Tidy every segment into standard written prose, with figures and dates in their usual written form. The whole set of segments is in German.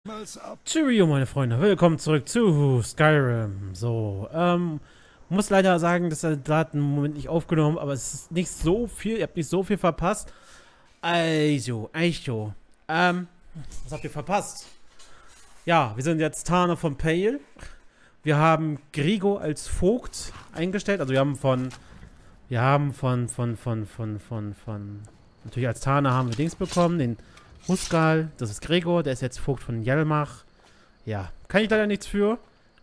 Cheerio, meine Freunde, willkommen zurück zu Skyrim. So, muss leider sagen, das hat einen Moment nicht aufgenommen, aber es ist nicht so viel, ihr habt nicht so viel verpasst. Also, was habt ihr verpasst? Ja, wir sind jetzt Tane von Pale. Wir haben Grigo als Vogt eingestellt, also wir haben natürlich als Tane haben wir Dings bekommen, den Muskal, das ist Gregor, der ist jetzt Vogt von Jelmach. Ja, kann ich leider nichts für.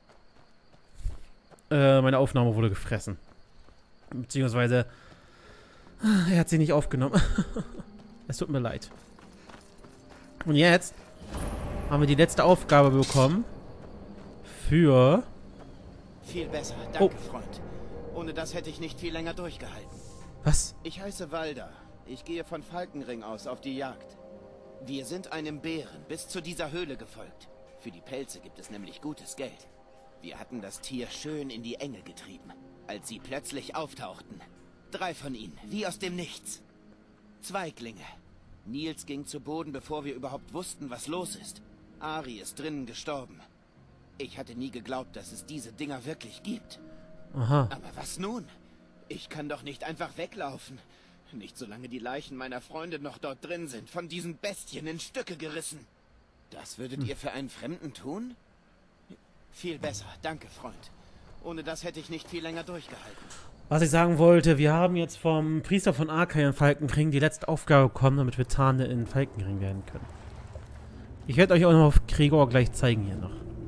Meine Aufnahme wurde gefressen. Beziehungsweise, er hat sie nicht aufgenommen. Es tut mir leid. Und jetzt haben wir die letzte Aufgabe bekommen. Für... Viel besser, danke, Freund. Ohne das hätte ich nicht viel länger durchgehalten. Was? Ich heiße Walda. Ich gehe von Falkenring aus auf die Jagd. Wir sind einem Bären bis zu dieser Höhle gefolgt. Für die Pelze gibt es nämlich gutes Geld. Wir hatten das Tier schön in die Enge getrieben, als sie plötzlich auftauchten. 3 von ihnen, wie aus dem Nichts. Zweiglinge. Nils ging zu Boden, bevor wir überhaupt wussten, was los ist. Ari ist drinnen gestorben. Ich hatte nie geglaubt, dass es diese Dinger wirklich gibt. Aha. Aber was nun? Ich kann doch nicht einfach weglaufen. Nicht solange die Leichen meiner Freunde noch dort drin sind, von diesen Bestien in Stücke gerissen. Das würdet ihr für einen Fremden tun? Viel besser, danke, Freund. Ohne das hätte ich nicht viel länger durchgehalten. Was ich sagen wollte, wir haben jetzt vom Priester von Arkai in Falkenring die letzte Aufgabe bekommen, damit wir Tane in Falkenring werden können. Ich werde euch auch noch auf Gregor gleich zeigen hier noch.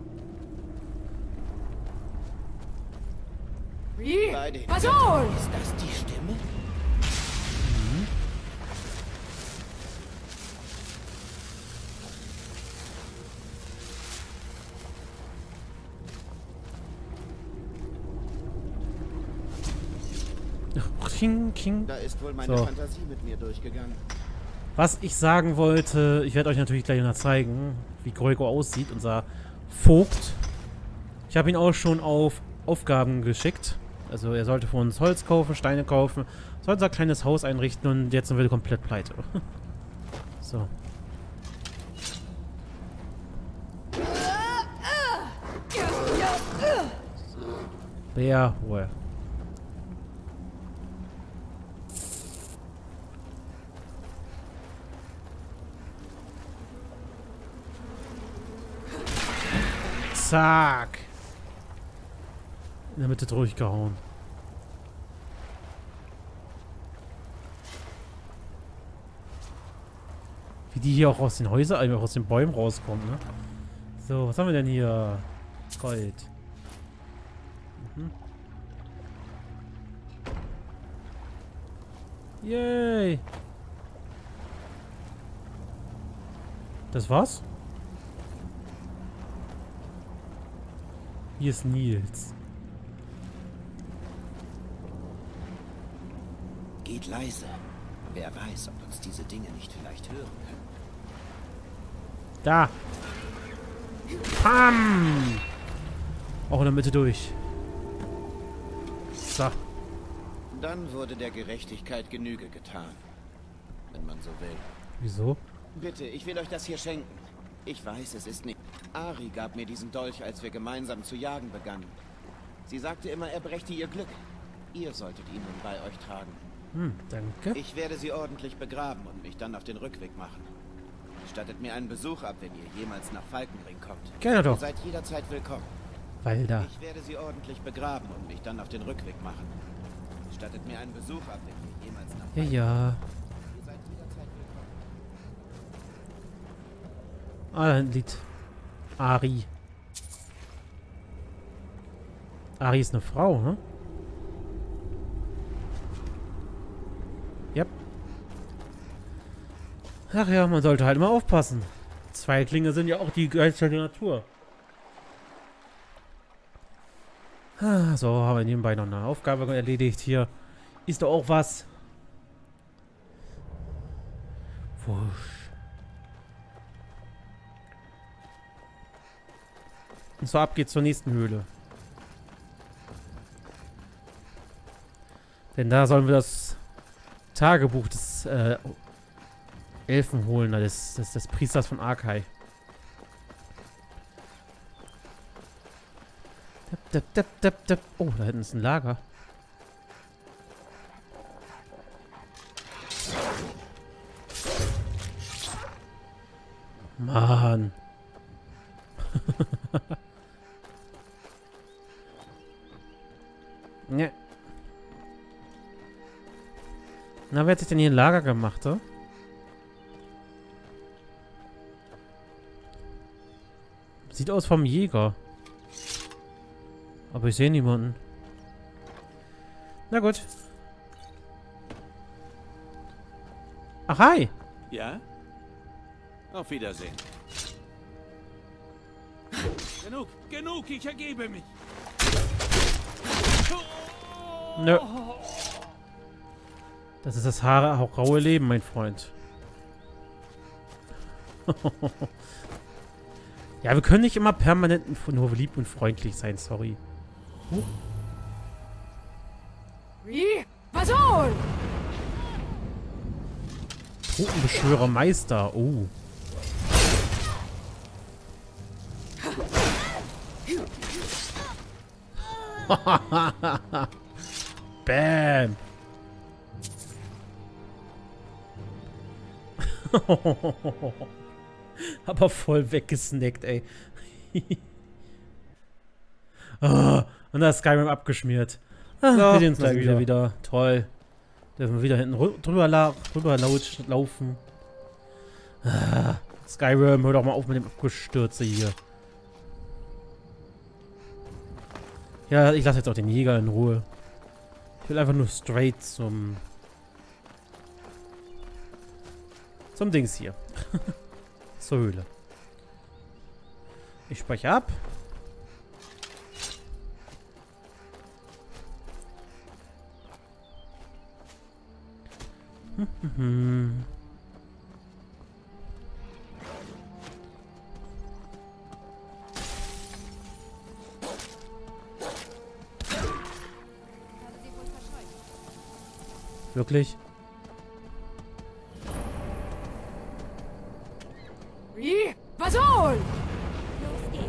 Bei den Was Göttern, ist das die Stimme? Da ist wohl meine Fantasie mit mir durchgegangen. Was ich sagen wollte, ich werde euch natürlich gleich noch zeigen, wie Gregor aussieht, unser Vogt. Ich habe ihn auch schon auf Aufgaben geschickt. Also er sollte für uns Holz kaufen, Steine kaufen, soll unser kleines Haus einrichten und jetzt sind wir komplett pleite. So. Ruhe. Zack. In der Mitte durchgehauen. Wie die hier auch aus den Häusern, auch aus den Bäumen rauskommen, ne? So, was haben wir denn hier? Gold. Mhm. Yay. Das war's? Hier ist Nils. Geht leise. Wer weiß, ob uns diese Dinge nicht vielleicht hören können. Da. Pam. Auch in der Mitte durch. So. Dann wurde der Gerechtigkeit Genüge getan. Wenn man so will. Wieso? Bitte, ich will euch das hier schenken. Ich weiß, es ist nicht... Ari gab mir diesen Dolch, als wir gemeinsam zu jagen begannen. Sie sagte immer, er brächte ihr Glück. Ihr solltet ihn nun bei euch tragen. Danke. Ich werde sie ordentlich begraben und mich dann auf den Rückweg machen. Stattet mir einen Besuch ab, wenn ihr jemals nach Falkenring kommt. Gerne doch. Ihr seid jederzeit willkommen. Walda. Ich werde sie ordentlich begraben und mich dann auf den Rückweg machen. Stattet mir einen Besuch ab, wenn ihr jemals nach Falkenring Ja. Ihr seid jederzeit willkommen. Ah, ein Lied. Ari. Ari ist eine Frau, ne? Yep. Ach ja, man sollte halt immer aufpassen. Zweiglinge sind ja auch die Geister der Natur. Ah, so, haben wir nebenbei noch eine Aufgabe erledigt. Hier ist doch auch was. Wusch. Und so ab geht's zur nächsten Höhle. Denn da sollen wir das Tagebuch des Elfen holen, des Priesters von Arkai. Oh, da hinten ist ein Lager. Mann. Ne. Na, wer hat sich denn hier ein Lager gemacht, oder? Sieht aus vom Jäger. Aber ich sehe niemanden. Na gut. Ach, hi. Ja? Auf Wiedersehen. Genug, genug, ich ergebe mich. Nö. Das ist das raue Leben, mein Freund. Ja, wir können nicht immer permanent nur lieb und freundlich sein, sorry. Wie? Was soll? Totenbeschwörer Meister, oh. Bam. Aber voll weggesnackt, ey. Oh, und da ist Skyrim abgeschmiert. Ah, wir sehen uns gleich wieder. Toll. Dürfen wir wieder hinten drüber laufen. Ah, Skyrim, hör doch mal auf mit dem Abgestürze hier. Ja, ich lasse jetzt auch den Jäger in Ruhe. Ich will einfach nur straight zum Dings hier. Zur Höhle. Ich speichere ab. Wirklich? Wie? Was soll? Los geht's.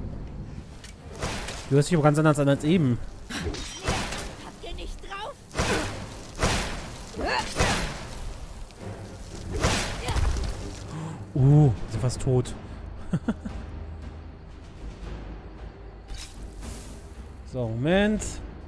Du hörst dich aber ganz anders an als eben. Habt ihr nicht drauf? Sind fast tot. So, Moment.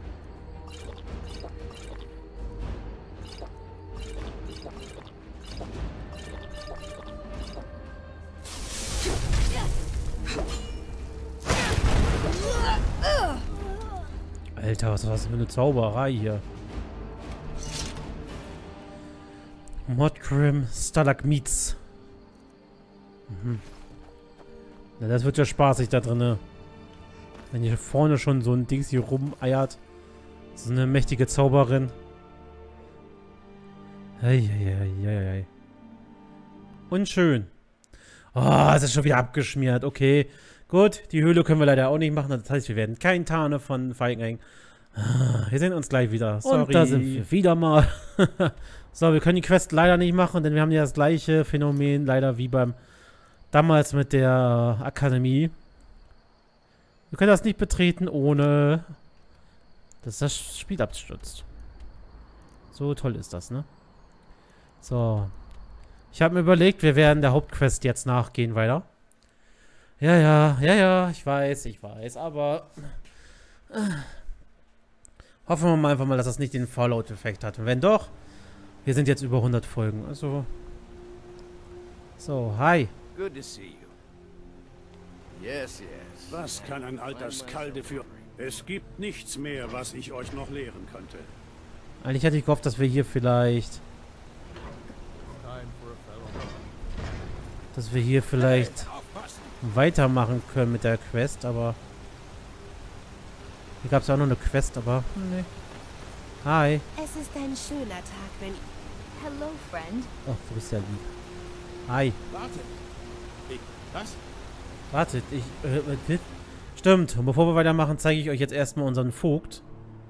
Alter, was ist das für eine Zauberei hier? Modgrim Stalagmites. Na, das wird ja spaßig da drinne. Wenn hier vorne schon so ein Dings hier rumeiert. So eine mächtige Zauberin. Eieieiei. Unschön. Oh, es ist schon wieder abgeschmiert. Okay. Gut, die Höhle können wir leider auch nicht machen. Das heißt, wir werden kein Tarne von Falkenring. Wir sehen uns gleich wieder. Sorry. Und da sind wir wieder mal. So, wir können die Quest leider nicht machen, denn wir haben ja das gleiche Phänomen leider wie beim damals mit der Akademie. Wir können das nicht betreten, ohne dass das Spiel abstürzt. So toll ist das, ne? So. Ich habe mir überlegt, wir werden der Hauptquest jetzt nachgehen weiter. Ja, ich weiß, aber hoffen wir mal einfach mal, dass das nicht den Fallout-Effekt hat. Und wenn doch, wir sind jetzt über 100 Folgen, also so, hi. Good to see you. Yes. Was kann ein alter Skalde für... Es gibt nichts mehr, was ich euch noch lehren könnte. Eigentlich hätte ich gehofft, dass wir hier vielleicht weitermachen können mit der Quest, aber hier gab es ja auch noch eine Quest, aber nee. Hi. Es ist ein schöner Tag, wenn... Hello, friend. Oh, du bist ja lieb. Hi. Was? Wartet, stimmt, und bevor wir weitermachen, zeige ich euch jetzt erstmal unseren Vogt.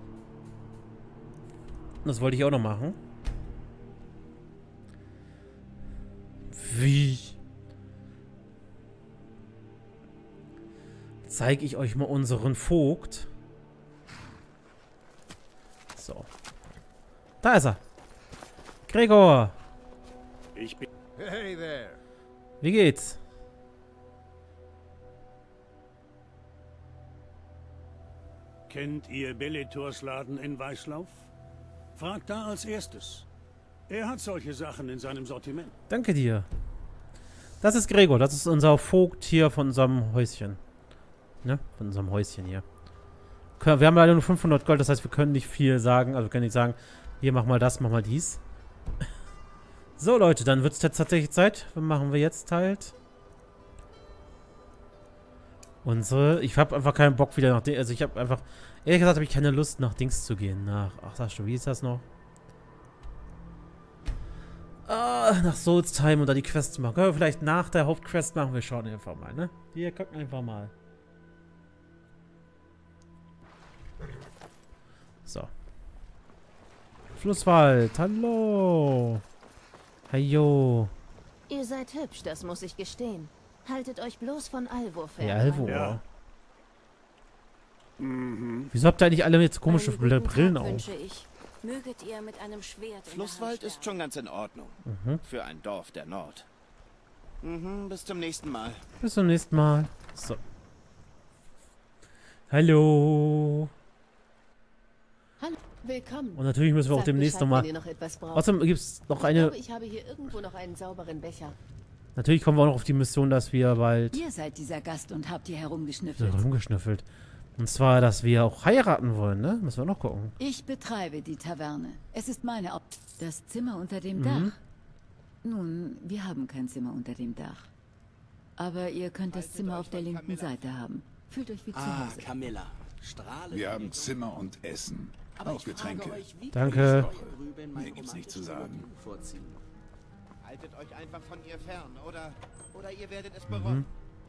Das wollte ich auch noch machen. Wie? zeige ich euch mal unseren Vogt. So. Da ist er. Gregor. Ich bin... Hey there. Wie geht's? Kennt ihr Belletors Laden in Weißlauf? Fragt da als erstes. Er hat solche Sachen in seinem Sortiment. Danke dir. Das ist Gregor. Das ist unser Vogt hier von unserem Häuschen. Ne? Von unserem Häuschen hier. Wir haben leider nur 500 Gold. Das heißt, wir können nicht viel sagen. Also wir können nicht sagen, hier, mach mal das, mach mal dies. So, Leute, dann wird es jetzt tatsächlich Zeit. Was machen wir jetzt halt? Ich habe einfach keinen Bock wieder nach... Also ich habe einfach... Ehrlich gesagt habe ich keine Lust, nach Dings zu gehen. Ach, sagst du, wie ist das noch? Nach Soulstime und da die Quest machen. Können wir vielleicht nach der Hauptquest machen? Wir schauen einfach mal, ne? Wir gucken einfach mal. So. Flusswald, hallo. Heyo. Ihr seid hübsch, das muss ich gestehen. Haltet euch bloß von Alvor fern. Ja, Alvor. Ja. Wieso habt ihr eigentlich alle jetzt komische Einen guten Brillen Tag auf? wünsche ich. Möget ihr mit einem Schwert in Flusswald der Hand ist schon ganz in Ordnung. Für ein Dorf der Nord. Bis zum nächsten Mal. Bis zum nächsten Mal. So. Hallo. Hallo, willkommen. Und natürlich müssen wir auch Sagt demnächst Bescheid, nochmal... wenn ihr noch etwas braucht. Außerdem gibt es noch Ich eine... glaube, ich habe hier irgendwo noch einen sauberen Becher. Natürlich kommen wir auch noch auf die Mission, dass wir bald... Ihr seid dieser Gast und habt hier herumgeschnüffelt. rumgeschnüffelt. Und zwar, dass wir auch heiraten wollen, ne? Müssen wir noch gucken. Ich betreibe die Taverne. Es ist meine Das Zimmer unter dem Dach. Nun, wir haben kein Zimmer unter dem Dach. Aber ihr könnt das Zimmer auf der linken Seite haben. Fühlt euch wie zu Hause. Camilla. Strahle. Wir haben Zimmer und Essen. Auch Getränke. Danke. Mehr gibt's nicht zu sagen. Haltet euch einfach von ihr fern, oder ihr werdet es bereuen.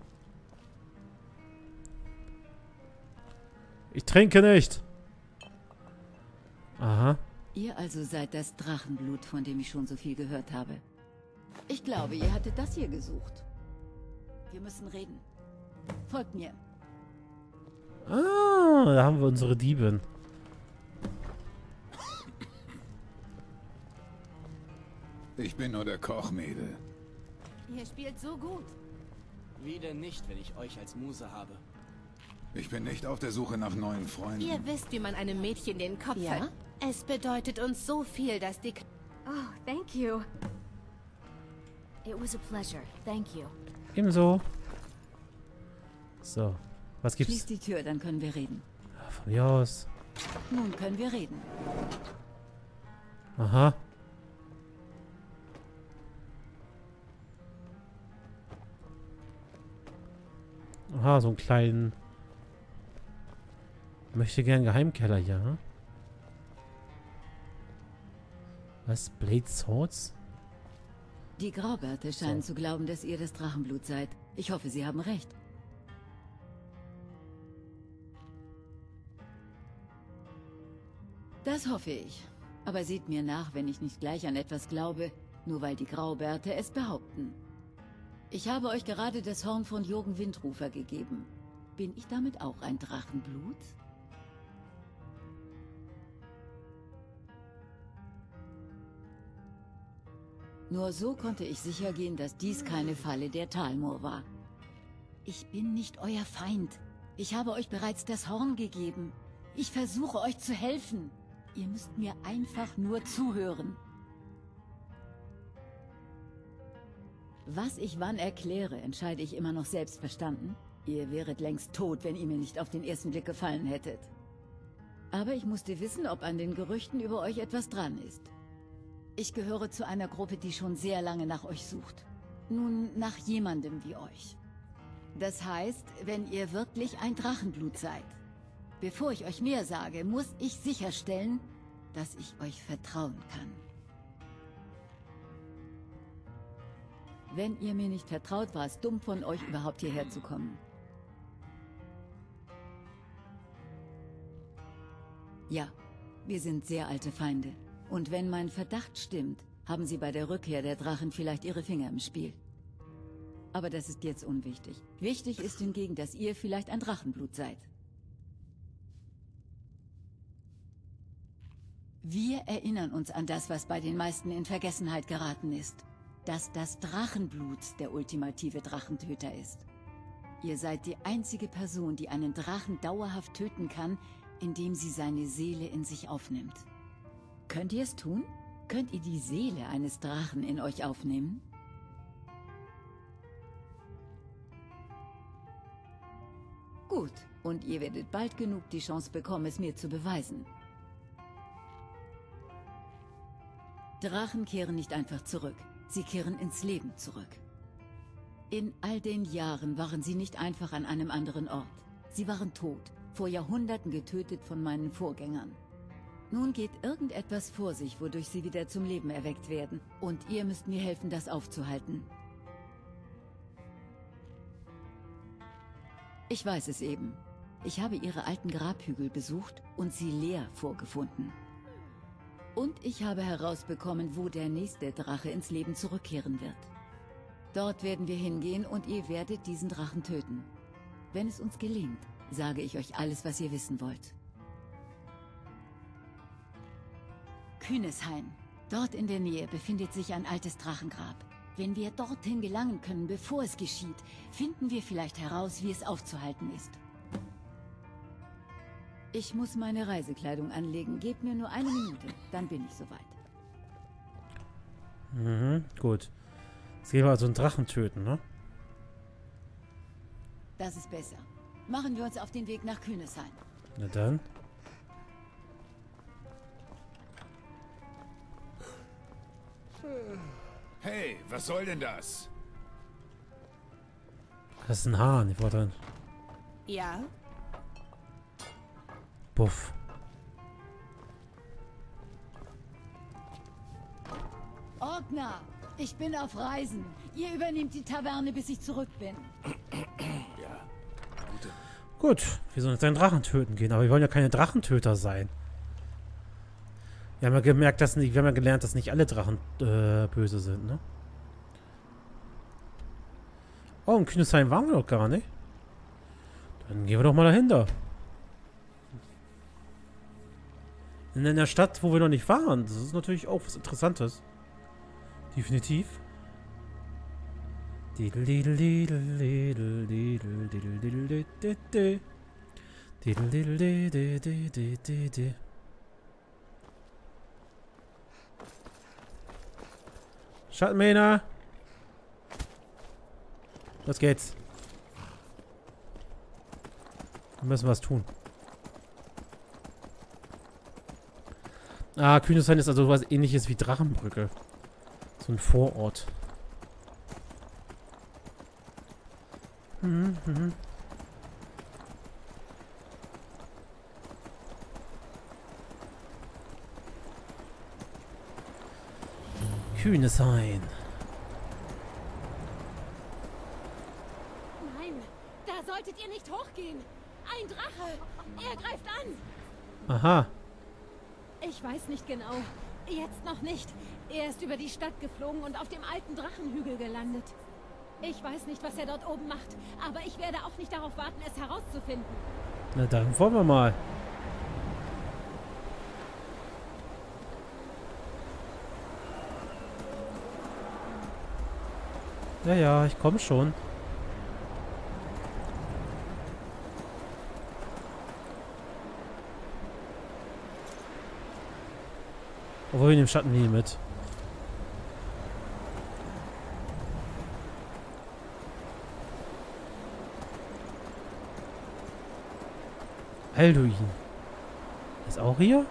Ich trinke nicht. Aha. Ihr also seid das Drachenblut, von dem ich schon so viel gehört habe. Ich glaube, ihr hattet das hier gesucht. Wir müssen reden. Folgt mir. Ah, da haben wir unsere Diebin. Ich bin nur der Kochmädel. Ihr spielt so gut. Wie denn nicht, wenn ich euch als Muse habe? Ich bin nicht auf der Suche nach neuen Freunden. Ihr wisst, wie man einem Mädchen den Kopf Ja? Es bedeutet uns so viel, dass die... Oh, thank you. It was a pleasure. Thank you. Ebenso. So. Was gibt's? Schließt die Tür, dann können wir reden. Von mir aus. Nun können wir reden. Aha. Aha, so einen kleinen... Möchte gern Geheimkeller hier, hm? Was? Blade Swords? Die Graubärte scheinen zu glauben, dass ihr das Drachenblut seid. Ich hoffe, sie haben recht. Das hoffe ich. Aber seht mir nach, wenn ich nicht gleich an etwas glaube, nur weil die Graubärte es behaupten. Ich habe euch gerade das Horn von Jürgen Windrufer gegeben. Bin ich damit auch ein Drachenblut? Nur so konnte ich sicher gehen, dass dies keine Falle der Talmor war. Ich bin nicht euer Feind. Ich habe euch bereits das Horn gegeben. Ich versuche euch zu helfen. Ihr müsst mir einfach nur zuhören. Was ich wann erkläre, entscheide ich immer noch selbst, verstanden? Ihr wäret längst tot, wenn ihr mir nicht auf den ersten Blick gefallen hättet. Aber ich musste wissen, ob an den Gerüchten über euch etwas dran ist. Ich gehöre zu einer Gruppe, die schon sehr lange nach euch sucht. Nun, nach jemandem wie euch. Das heißt, wenn ihr wirklich ein Drachenblut seid. Bevor ich euch mehr sage, muss ich sicherstellen, dass ich euch vertrauen kann. Wenn ihr mir nicht vertraut, war es dumm von euch, überhaupt hierher zu kommen. Ja, wir sind sehr alte Feinde. Und wenn mein Verdacht stimmt, haben sie bei der Rückkehr der Drachen vielleicht ihre Finger im Spiel. Aber das ist jetzt unwichtig. Wichtig ist hingegen, dass ihr vielleicht ein Drachenblut seid. Wir erinnern uns an das, was bei den meisten in Vergessenheit geraten ist. Dass das Drachenblut der ultimative Drachentöter ist. Ihr seid die einzige Person, die einen Drachen dauerhaft töten kann, indem sie seine Seele in sich aufnimmt. Könnt ihr es tun? Könnt ihr die Seele eines Drachen in euch aufnehmen? Gut, und ihr werdet bald genug die Chance bekommen, es mir zu beweisen. Drachen kehren nicht einfach zurück. Sie kehren ins Leben zurück. In all den Jahren waren sie nicht einfach an einem anderen Ort. Sie waren tot, vor Jahrhunderten getötet von meinen Vorgängern. Nun geht irgendetwas vor sich, wodurch sie wieder zum Leben erweckt werden. Und ihr müsst mir helfen, das aufzuhalten. Ich weiß es eben. Ich habe ihre alten Grabhügel besucht und sie leer vorgefunden. Und ich habe herausbekommen, wo der nächste Drache ins Leben zurückkehren wird. Dort werden wir hingehen und ihr werdet diesen Drachen töten. Wenn es uns gelingt, sage ich euch alles, was ihr wissen wollt. Kühneshain. Dort in der Nähe befindet sich ein altes Drachengrab. Wenn wir dorthin gelangen können, bevor es geschieht, finden wir vielleicht heraus, wie es aufzuhalten ist. Ich muss meine Reisekleidung anlegen. Gebt mir nur eine Minute, dann bin ich soweit. Mhm, gut. Jetzt gehen wir also einen Drachen töten, ne? Das ist besser. Machen wir uns auf den Weg nach Kühneshain. Na dann. Hey, was soll denn das? Das ist ein Hahn, ich war drin. Ja? Puff. Orgna, ich bin auf Reisen. Ihr übernehmt die Taverne, bis ich zurück bin. Gut, wir sollen jetzt einen Drachen töten gehen, aber wir wollen ja keine Drachentöter sein. Wir haben ja gemerkt, dass nicht, wir haben ja gelernt, dass nicht alle Drachen böse sind, ne? Oh, in Kühneshain waren wir doch gar nicht. Dann gehen wir doch mal dahinter. In einer Stadt, wo wir noch nicht waren. Das ist natürlich auch was Interessantes. Definitiv. Schattenmähner. Los geht's. Wir müssen was tun. Ah, Kühneshain ist also was Ähnliches wie Drachenbrücke. So ein Vorort. Kühneshain. Nein, da solltet ihr nicht hochgehen. Ein Drache. Er greift an. Aha. Ich weiß nicht genau. Jetzt noch nicht. Er ist über die Stadt geflogen und auf dem alten Drachenhügel gelandet. Ich weiß nicht, was er dort oben macht, aber ich werde auch nicht darauf warten, es herauszufinden. Na dann wollen wir mal. Ja, ja, ich komme schon. Obwohl wir nehmen Schattenlinie mit. Alduin. Ist auch hier?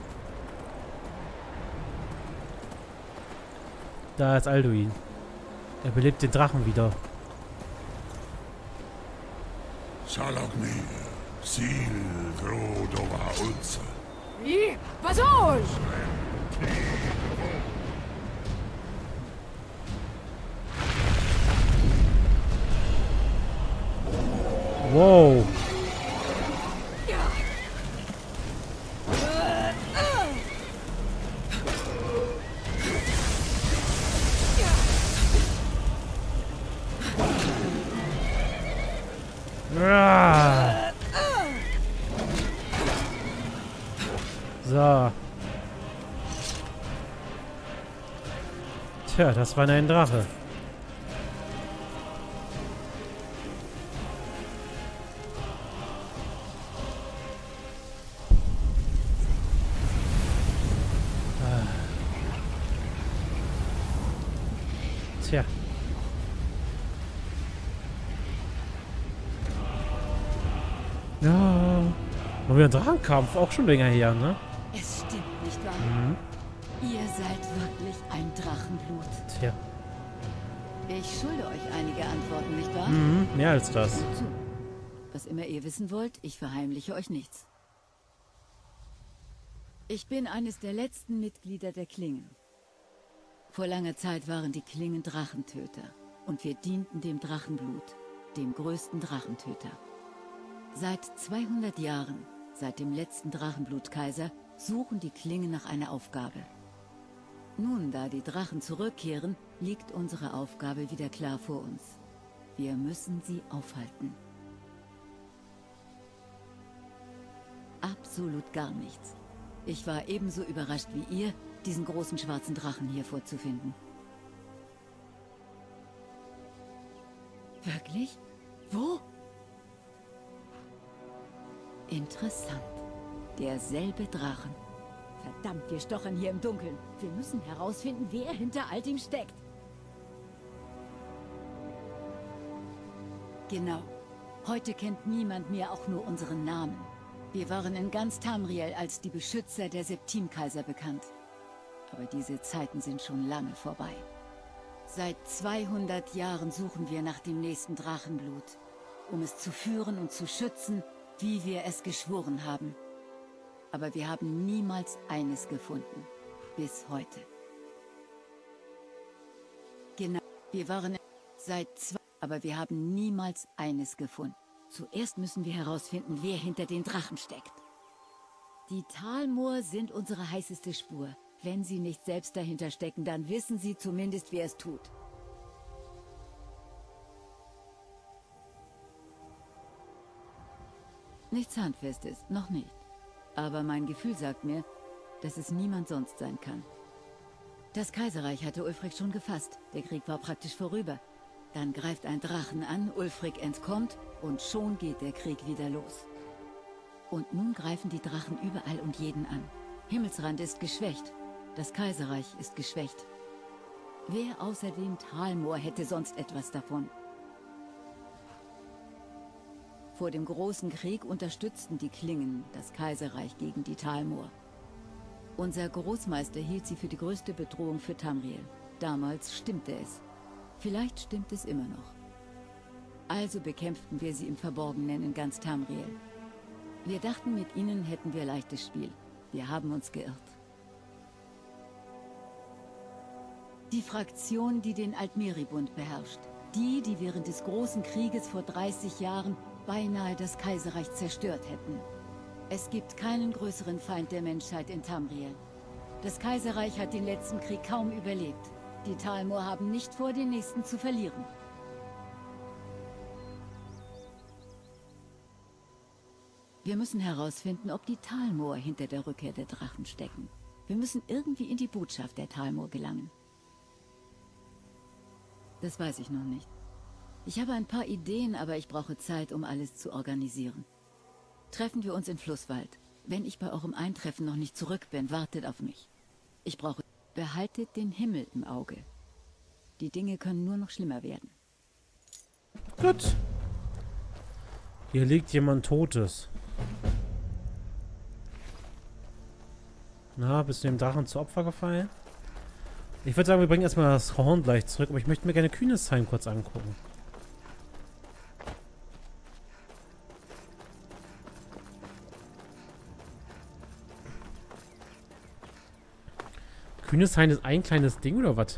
Da ist Alduin. Er belebt den Drachen wieder. Salogni, Sil, Drodova, Ulze. Wie? Was soll? Wow. Ah. So. Tja, das war ein Drache. Tja. Ja. Und wieder ein Drachenkampf, auch schon länger her, ne? Es stimmt, nicht wahr? Mhm. Ihr seid wirklich ein Drachenblut. Tja. Ich schulde euch einige Antworten, nicht wahr? Mhm, mehr als das. Hört zu. Was immer ihr wissen wollt, ich verheimliche euch nichts. Ich bin eines der letzten Mitglieder der Klingen. Vor langer Zeit waren die Klingen Drachentöter und wir dienten dem Drachenblut, dem größten Drachentöter. Seit 200 Jahren, seit dem letzten Drachenblutkaiser, suchen die Klingen nach einer Aufgabe. Nun, da die Drachen zurückkehren, liegt unsere Aufgabe wieder klar vor uns. Wir müssen sie aufhalten. Absolut gar nichts. Ich war ebenso überrascht wie ihr, diesen großen schwarzen Drachen hier vorzufinden. Wirklich? Wo? Interessant. Derselbe Drachen. Verdammt, wir stochern hier im Dunkeln. Wir müssen herausfinden, wer hinter all dem steckt. Genau. Heute kennt niemand mehr auch nur unseren Namen. Wir waren in ganz Tamriel als die Beschützer der Septimkaiser bekannt. Aber diese Zeiten sind schon lange vorbei. Seit 200 Jahren suchen wir nach dem nächsten Drachenblut, um es zu führen und zu schützen, wie wir es geschworen haben. Aber wir haben niemals eines gefunden. Bis heute. Genau, wir waren aber wir haben niemals eines gefunden. Zuerst müssen wir herausfinden, wer hinter den Drachen steckt. Die Talmoor sind unsere heißeste Spur. Wenn sie nicht selbst dahinter stecken, dann wissen sie zumindest, wer es tut. Nichts Handfestes, noch nicht. Aber mein Gefühl sagt mir, dass es niemand sonst sein kann. Das Kaiserreich hatte Ulfric schon gefasst. Der Krieg war praktisch vorüber. Dann greift ein Drachen an, Ulfric entkommt und schon geht der Krieg wieder los. Und nun greifen die Drachen überall und jeden an. Himmelsrand ist geschwächt. Das Kaiserreich ist geschwächt. Wer außer dem Talmoor hätte sonst etwas davon? Vor dem großen Krieg unterstützten die Klingen das Kaiserreich gegen die Talmoor. Unser Großmeister hielt sie für die größte Bedrohung für Tamriel. Damals stimmte es. Vielleicht stimmt es immer noch. Also bekämpften wir sie im Verborgenen in ganz Tamriel. Wir dachten, mit ihnen hätten wir leichtes Spiel. Wir haben uns geirrt. Die Fraktion, die den Altmeribund beherrscht. Die während des großen Krieges vor 30 Jahren beinahe das Kaiserreich zerstört hätten. Es gibt keinen größeren Feind der Menschheit in Tamriel. Das Kaiserreich hat den letzten Krieg kaum überlebt. Die Talmoor haben nicht vor, den nächsten zu verlieren. Wir müssen herausfinden, ob die Talmoor hinter der Rückkehr der Drachen stecken. Wir müssen irgendwie in die Botschaft der Talmoor gelangen. Das weiß ich noch nicht. Ich habe ein paar Ideen, aber ich brauche Zeit, um alles zu organisieren. Treffen wir uns in Flusswald. Wenn ich bei eurem Eintreffen noch nicht zurück bin, wartet auf mich. Ich brauche... Behaltet den Himmel im Auge. Die Dinge können nur noch schlimmer werden. Gut. Hier liegt jemand Totes. Na, bist du dem Drachen zu Opfer gefallen? Ich würde sagen, wir bringen erstmal das Horn gleich zurück, aber ich möchte mir gerne Kühnesheim kurz angucken. Kühnesheim ist ein kleines Ding oder was?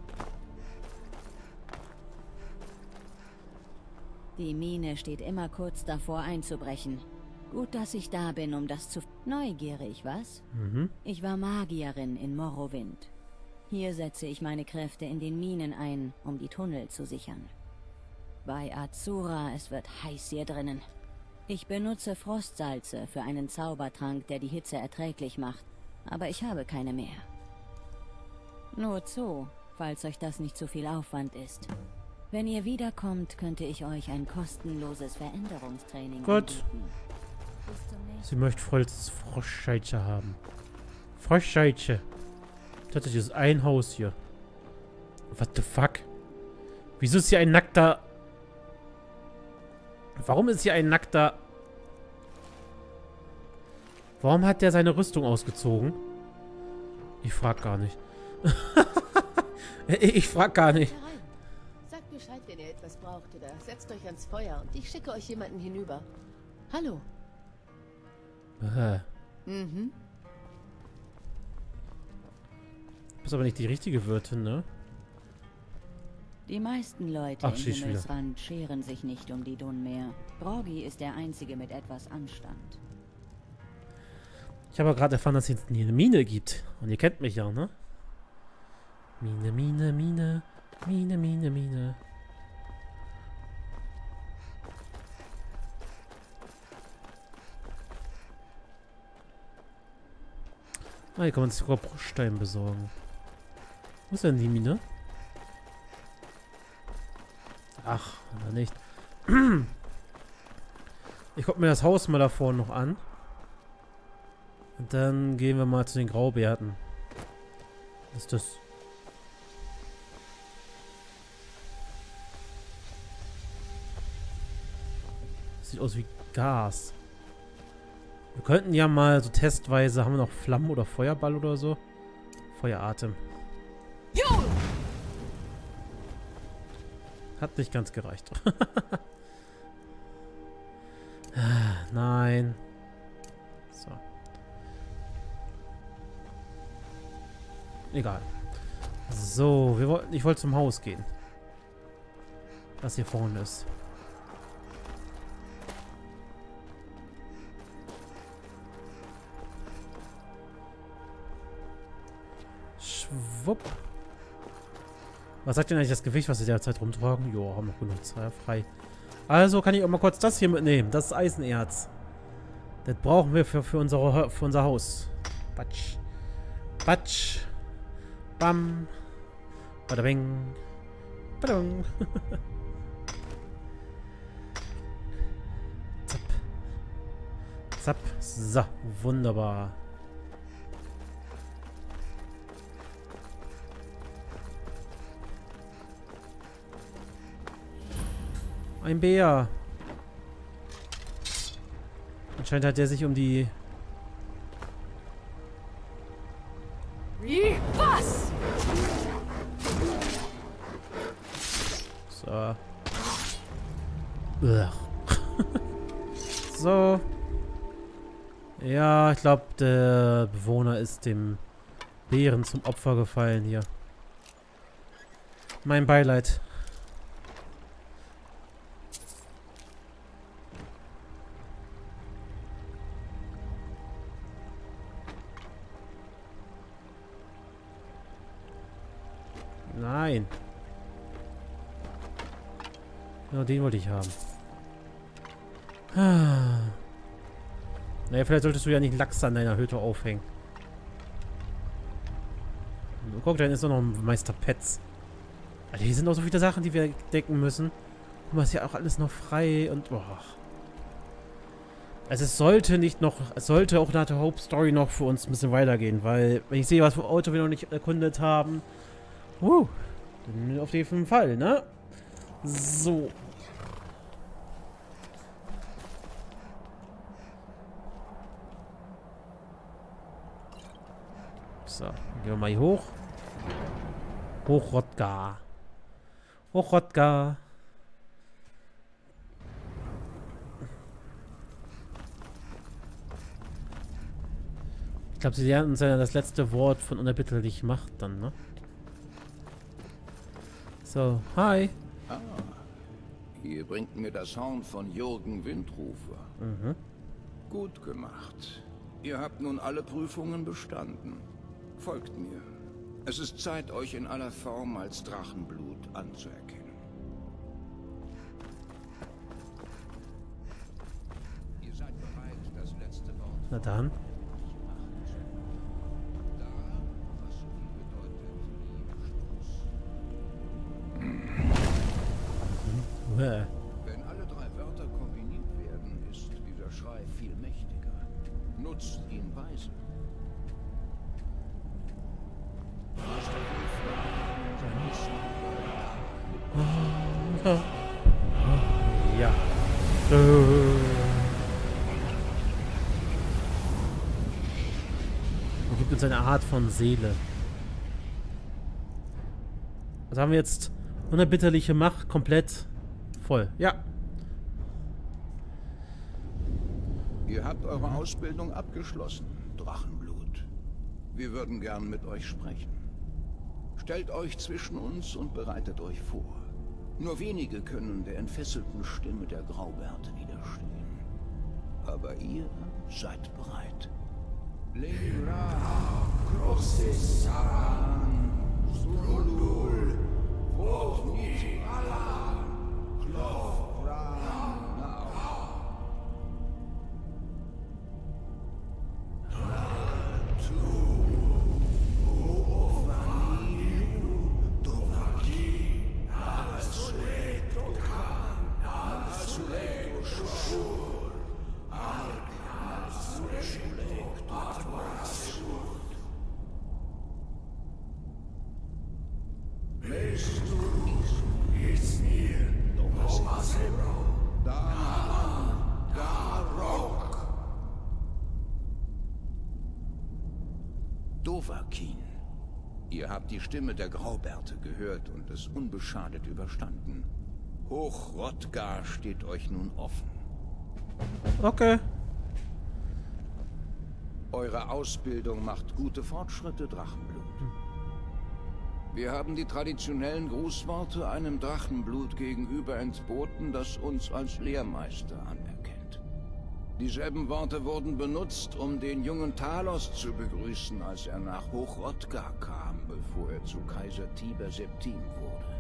Die Mine steht immer kurz davor einzubrechen. Gut, dass ich da bin, um das zu... Neugierig, was? Mhm. Ich war Magierin in Morrowind. Hier setze ich meine Kräfte in den Minen ein, um die Tunnel zu sichern. Bei Azura, es wird heiß hier drinnen. Ich benutze Frostsalze für einen Zaubertrank, der die Hitze erträglich macht. Aber ich habe keine mehr. Nur so, falls euch das nicht zu viel Aufwand ist. Wenn ihr wiederkommt, könnte ich euch ein kostenloses Veränderungstraining Gut. Sie möchte Froschscheitsche haben. Froschscheitsche. Tatsächlich ist ein Haus hier. What the fuck? Wieso ist hier ein nackter... Warum ist hier ein nackter... Warum hat der seine Rüstung ausgezogen? Ich frag gar nicht. Ich frag gar nicht. Sagt Bescheid, wenn ihr etwas braucht, oder setzt euch ans Feuer und ich schicke euch jemanden hinüber. Hallo. Mhm. Du bist aber nicht die richtige Wirtin, ne? Die meisten Leute im Himmelsrand scheren sich nicht um die Dunmer. Broggi ist der Einzige mit etwas Anstand. Ich habe gerade erfahren, dass es hier eine Mine gibt. Und ihr kennt mich ja, ne? Mine, Mine, Mine. Mine, Mine, Mine. Ah, hier kann man sich sogar Bruchstein besorgen. Wo ist denn die Mine? Ach, oder nicht. Ich gucke mir das Haus mal davor noch an. Und dann gehen wir mal zu den Graubärten. Was ist das? Sieht aus wie Gas. Wir könnten ja mal so testweise... Haben wir noch Flammen oder Feuerball oder so? Feueratem. Hat nicht ganz gereicht. Nein. So. Egal. So, ich wollte zum Haus gehen. Was hier vorne ist. Schwupp. Was sagt denn eigentlich das Gewicht, was sie derzeit rumtragen? Jo, haben noch genug Zeit frei. Also kann ich auch mal kurz das hier mitnehmen. Das ist Eisenerz. Das brauchen wir für unser Haus. Batsch. Batsch. Bam. Badabing. Badabing. Zapp. Zapp. So, wunderbar. Ein Bär. Anscheinend hat er sich um die... Wie? Was? So. So. Ja, ich glaube, der Bewohner ist dem Bären zum Opfer gefallen hier. Mein Beileid. Nein. Genau, den wollte ich haben. Naja, vielleicht solltest du ja nicht Lachs an deiner Hütte aufhängen. Guck, dann ist doch noch ein Meister Petz. Alter, hier sind noch so viele Sachen, die wir decken müssen. Guck mal, ist ja auch alles noch frei und... Oh. Also es sollte nicht noch... Es sollte auch nach der Hauptstory noch für uns ein bisschen weitergehen, weil... Wenn ich sehe, was für Auto wir noch nicht erkundet haben... Dann auf jeden Fall, ne? So. So, dann gehen wir mal hier hoch. Hoch, Rodgar. Hoch, Rodgar. Ich glaube, sie lernen uns ja das letzte Wort von unerbittlich Macht dann, ne? So, hi. Ah, ihr bringt mir das Horn von Jürgen Windrufer. Mhm. Gut gemacht. Ihr habt nun alle Prüfungen bestanden. Folgt mir. Es ist Zeit, euch in aller Form als Drachenblut anzuerkennen. Na dann. Wenn alle 3 Wörter kombiniert werden, ist dieser Schrei viel mächtiger. Nutzt ihn weise. Ja. Er gibt uns eine Art von Seele. Also haben wir jetzt unerbitterliche Macht komplett voll. Ja. Ihr habt eure Ausbildung abgeschlossen, Drachenblut. Wir würden gern mit euch sprechen. Stellt euch zwischen uns und bereitet euch vor. Nur wenige können der entfesselten Stimme der Graubärte widerstehen. Aber ihr seid bereit. Lengra, Crossis, Saran, Strundul, Vosni, Alan, Klof, Dovahkiin. Ihr habt die Stimme der Graubärte gehört und es unbeschadet überstanden. Hoch Hrothgar steht euch nun offen. Okay. Eure Ausbildung macht gute Fortschritte, Drachenblut. Wir haben die traditionellen Grußworte einem Drachenblut gegenüber entboten, das uns als Lehrmeister anerkennt. Dieselben Worte wurden benutzt, um den jungen Talos zu begrüßen, als er nach Hoch Hrothgar kam, bevor er zu Kaiser Tiber Septim wurde.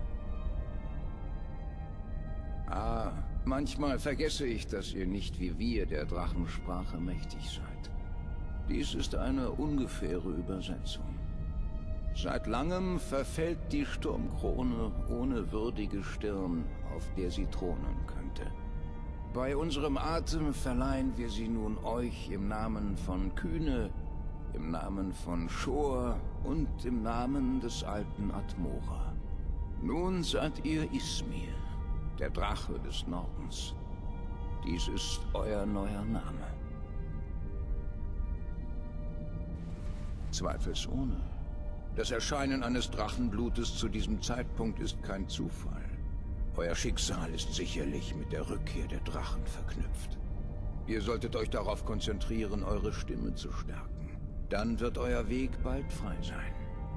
Manchmal vergesse ich, dass ihr nicht wie wir der Drachensprache mächtig seid. Dies ist eine ungefähre Übersetzung. Seit langem verfällt die Sturmkrone ohne würdige Stirn, auf der sie thronen könnte. Bei unserem Atem verleihen wir sie nun euch im Namen von Kühne, im Namen von Schor und im Namen des alten Atmora. Nun seid ihr Ismir, der Drache des Nordens. Dies ist euer neuer Name. Zweifelsohne. Das Erscheinen eines Drachenblutes zu diesem Zeitpunkt ist kein Zufall. Euer Schicksal ist sicherlich mit der Rückkehr der Drachen verknüpft. Ihr solltet euch darauf konzentrieren, eure Stimme zu stärken. Dann wird euer Weg bald frei sein.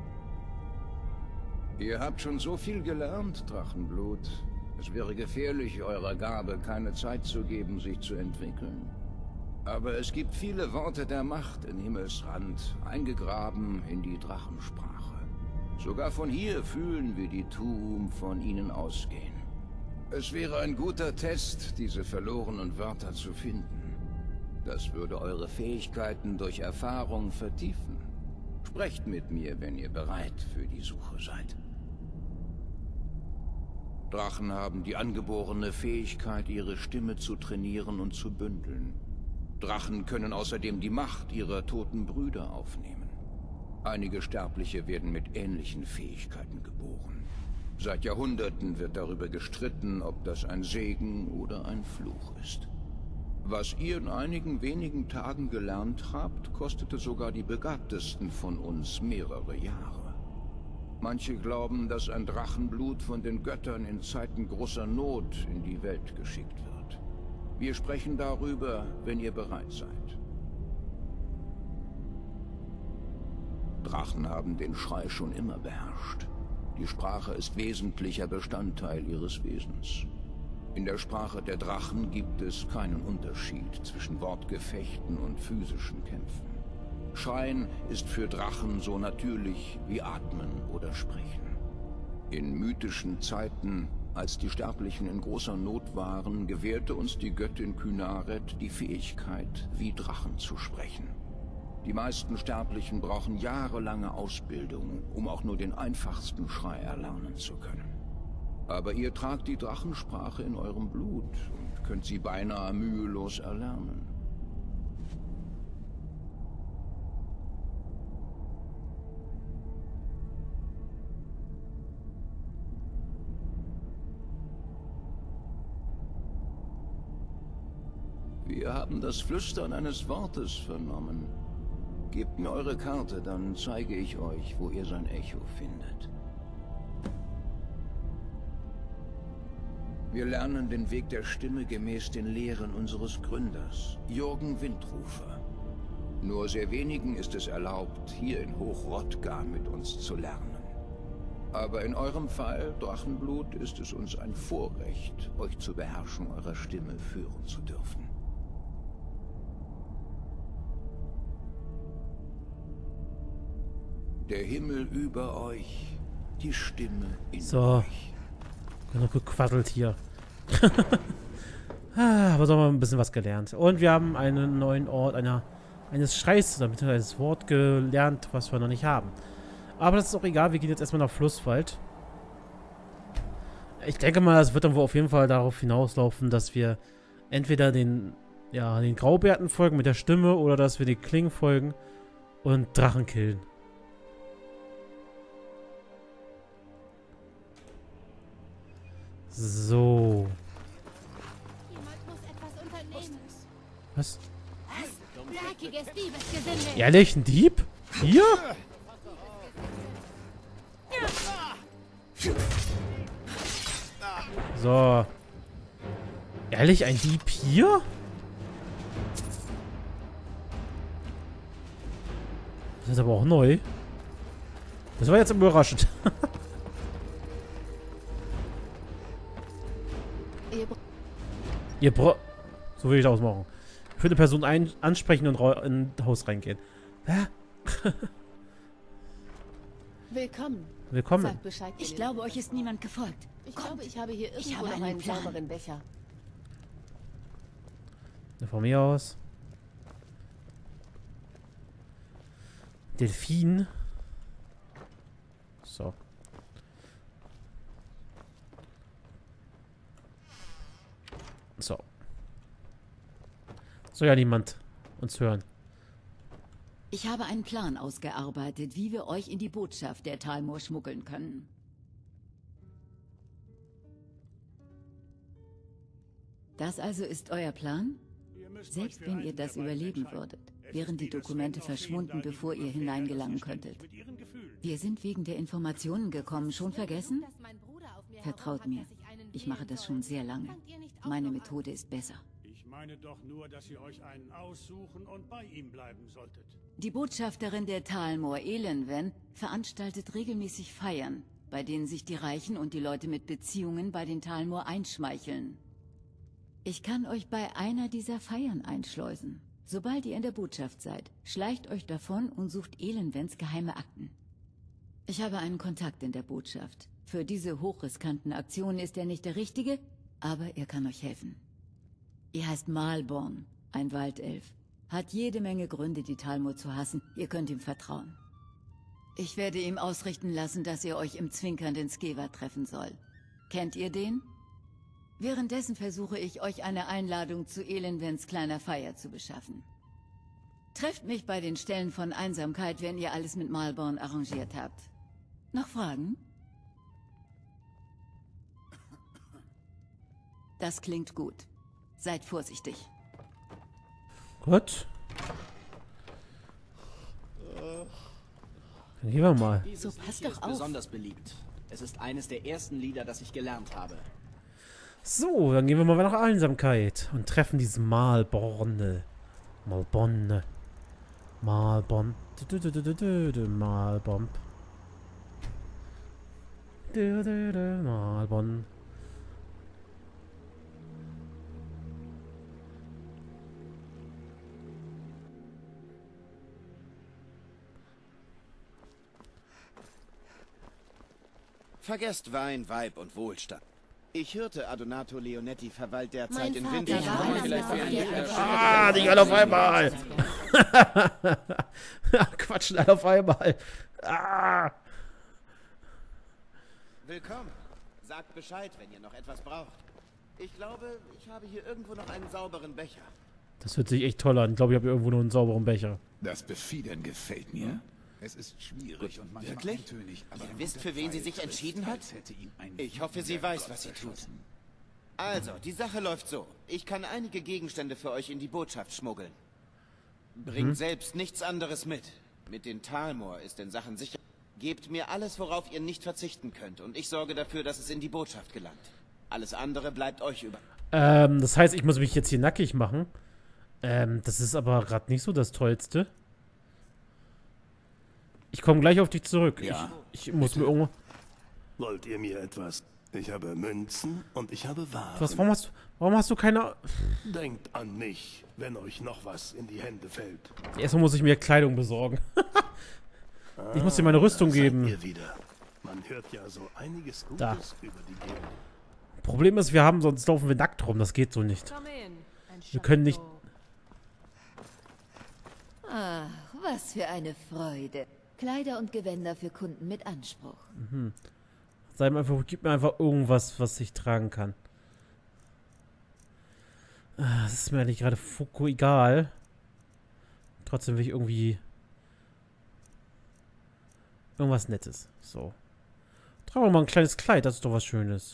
Ihr habt schon so viel gelernt, Drachenblut. Es wäre gefährlich, eurer Gabe keine Zeit zu geben, sich zu entwickeln. Aber es gibt viele Worte der Macht in Himmelsrand, eingegraben in die Drachensprache. Sogar von hier fühlen wir die Tuum von ihnen ausgehen. Es wäre ein guter Test, diese verlorenen Wörter zu finden. Das würde eure Fähigkeiten durch Erfahrung vertiefen. Sprecht mit mir, wenn ihr bereit für die Suche seid. Drachen haben die angeborene Fähigkeit, ihre Stimme zu trainieren und zu bündeln. Drachen können außerdem die Macht ihrer toten Brüder aufnehmen. Einige Sterbliche werden mit ähnlichen Fähigkeiten geboren. Seit Jahrhunderten wird darüber gestritten, ob das ein Segen oder ein Fluch ist. Was ihr in einigen wenigen Tagen gelernt habt, kostete sogar die Begabtesten von uns mehrere Jahre. Manche glauben, dass ein Drachenblut von den Göttern in Zeiten großer Not in die Welt geschickt wird. Wir sprechen darüber, wenn ihr bereit seid. Drachen haben den Schrei schon immer beherrscht. Die Sprache ist wesentlicher Bestandteil ihres Wesens. In der Sprache der Drachen gibt es keinen Unterschied zwischen Wortgefechten und physischen Kämpfen. Schreien ist für Drachen so natürlich wie Atmen oder Sprechen. In mythischen Zeiten Als die Sterblichen in großer Not waren, gewährte uns die Göttin Kynaret die Fähigkeit, wie Drachen zu sprechen. Die meisten Sterblichen brauchen jahrelange Ausbildung, um auch nur den einfachsten Schrei erlernen zu können. Aber ihr tragt die Drachensprache in eurem Blut und könnt sie beinahe mühelos erlernen. Wir haben das Flüstern eines Wortes vernommen. Gebt mir eure Karte, dann zeige ich euch, wo ihr sein Echo findet. Wir lernen den Weg der Stimme gemäß den Lehren unseres Gründers, Jürgen Windrufer. Nur sehr wenigen ist es erlaubt, hier in Hochrodgar mit uns zu lernen. Aber in eurem Fall, Drachenblut, ist es uns ein Vorrecht, euch zur Beherrschung eurer Stimme führen zu dürfen. Der Himmel über euch, die Stimme in euch. Genug gequasselt hier. Aber so haben wir ein bisschen was gelernt. Und wir haben einen neuen Ort eines Schreis, damit eines Wort gelernt, was wir noch nicht haben. Aber das ist auch egal, wir gehen jetzt erstmal nach Flusswald. Ich denke mal, das wird dann wohl auf jeden Fall darauf hinauslaufen, dass wir entweder den Graubärten folgen mit der Stimme oder dass wir den Klingen folgen und Drachen killen. So. Jemand muss etwas unternehmen. Was? Dreckiges Diebesgesindel. Ehrlich, ein Dieb? Hier? So. Ehrlich, ein Dieb hier? Das ist aber auch neu. Das war jetzt überraschend. So will ich das ausmachen. Ich würde eine Person ansprechen und in ein Haus reingehen. Hä? Willkommen. Willkommen. Sagt Bescheid, Ich glaube, euch ist niemand gefolgt. Ich glaube, ich habe hier irgendwo noch einen sauberen Becher. Von mir aus. Delfin. So. So. Soll ja niemand uns hören. Ich habe einen Plan ausgearbeitet, wie wir euch in die Botschaft der Talmor schmuggeln können. Das also ist euer Plan? Selbst wenn ihr das überleben würdet, wären die Dokumente verschwunden, bevor ihr hineingelangen könntet. Wir sind wegen der Informationen gekommen, schon vergessen? Vertraut mir, ich mache das schon sehr lange. Meine Methode ist besser. Ich meine doch nur, dass ihr euch einen aussuchen und bei ihm bleiben solltet. Die Botschafterin der Talmor, Elenwen, veranstaltet regelmäßig Feiern, bei denen sich die Reichen und die Leute mit Beziehungen bei den Talmor einschmeicheln. Ich kann euch bei einer dieser Feiern einschleusen. Sobald ihr in der Botschaft seid, schleicht euch davon und sucht Elenwens geheime Akten. Ich habe einen Kontakt in der Botschaft. Für diese hochriskanten Aktionen ist er nicht der Richtige, aber er kann euch helfen. Er heißt Malborn, ein Waldelf. Hat jede Menge Gründe, die Talmor zu hassen. Ihr könnt ihm vertrauen. Ich werde ihm ausrichten lassen, dass ihr euch im zwinkernden Skeva treffen soll. Kennt ihr den? Währenddessen versuche ich, euch eine Einladung zu Elenwens kleiner Feier zu beschaffen. Trefft mich bei den Stellen von Einsamkeit, wenn ihr alles mit Malborn arrangiert habt. Noch Fragen? Das klingt gut. Seid vorsichtig. Gut. Dann gehen wir mal. Dieses Lied ist besonders beliebt. Es ist eines der ersten Lieder, das ich gelernt habe. So, dann gehen wir mal nach Einsamkeit und treffen diesen Malborn. Malborn. Malborn. Malborn. Malborn. Vergesst Wein, Weib und Wohlstand. Ich hörte, Adonato Leonetti verweilt derzeit Mein in Vater Windisch. war Nicht alle auf einmal! Quatschen alle auf einmal! Ah. Willkommen. Sagt Bescheid, wenn ihr noch etwas braucht. Ich glaube, ich habe hier irgendwo noch einen sauberen Becher. Das hört sich echt toll an. Ich glaube, ich habe irgendwo noch einen sauberen Becher. Das Befiedern gefällt mir. Es ist schwierig und manchmal Wirklich? eintönig, aber Ihr wisst, für wen sie sich entschieden hat? Ich hoffe, sie weiß, was sie tut. Also, die Sache läuft so. Ich kann einige Gegenstände für euch in die Botschaft schmuggeln. Bringt selbst nichts anderes mit. Mit den Talmor ist in Sachen sicher. Gebt mir alles, worauf ihr nicht verzichten könnt, und ich sorge dafür, dass es in die Botschaft gelangt. Alles andere bleibt euch über. Das heißt, ich muss mich jetzt hier nackig machen. Das ist aber gerade nicht so das Tollste. Ich komme gleich auf dich zurück. Ja. Ich muss mir irgendwo... Wollt ihr mir etwas? Ich habe Münzen und ich habe Waren. Was, warum hast du keine... Denkt an mich, wenn euch noch was in die Hände fällt. Erstmal muss ich mir Kleidung besorgen. Ich muss dir meine Rüstung geben. Ihr wieder. Man hört ja so einiges Gutes über die Gilde. Problem ist, sonst laufen wir nackt rum. Das geht so nicht. Wir können nicht... Ach, was für eine Freude. Kleider und Gewänder für Kunden mit Anspruch. Gib mir einfach irgendwas, was ich tragen kann. Das ist mir eigentlich gerade Fuku egal. Trotzdem will ich irgendwie... irgendwas Nettes. So. Tragen wir mal ein kleines Kleid, das ist doch was Schönes.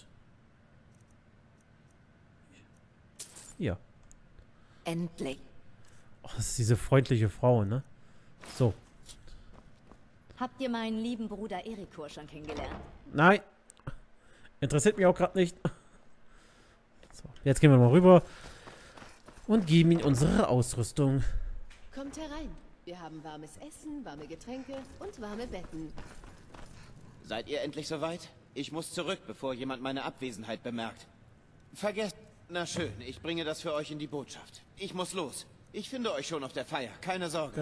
Hier. Endlich. Oh, das ist diese freundliche Frau, ne? So. Habt ihr meinen lieben Bruder Erikor schon kennengelernt? Nein. Interessiert mich auch gerade nicht. So, jetzt gehen wir mal rüber und geben ihm unsere Ausrüstung. Kommt herein. Wir haben warmes Essen, warme Getränke und warme Betten. Seid ihr endlich soweit? Ich muss zurück, bevor jemand meine Abwesenheit bemerkt. Vergesst... Na schön, ich bringe das für euch in die Botschaft. Ich muss los. Ich finde euch schon auf der Feier, keine Sorge.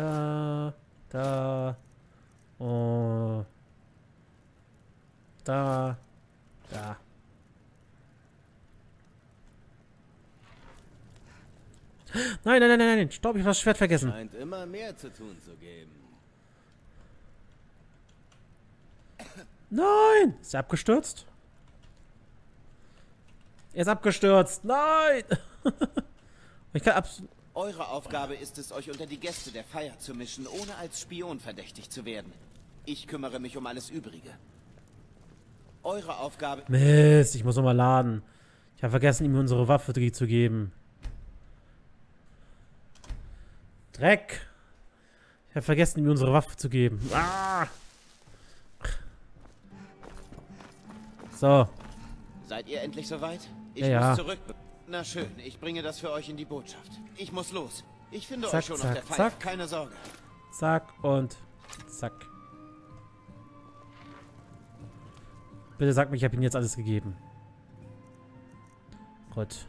Oh. Da. Nein. Stopp, ich habe das Schwert vergessen. Scheint immer mehr zu tun zu geben. Nein! Ist er abgestürzt? Er ist abgestürzt. Nein! Ich kann Eure Aufgabe ist es, euch unter die Gäste der Feier zu mischen, ohne als Spion verdächtig zu werden. Ich kümmere mich um alles Übrige. Eure Aufgabe... Mist, ich muss nochmal laden. Ich habe vergessen, ihm unsere Waffe zu geben. Dreck! Ich habe vergessen, ihm unsere Waffe zu geben. Ah! So. Seid ihr endlich soweit? Ich Ja. muss zurück. Na schön, ich bringe das für euch in die Botschaft. Ich muss los. Ich finde Zack, euch schon zack, auf der Feier, zack. keine Sorge. Zack und zack. Bitte sag mir, ich habe ihm jetzt alles gegeben. Gut.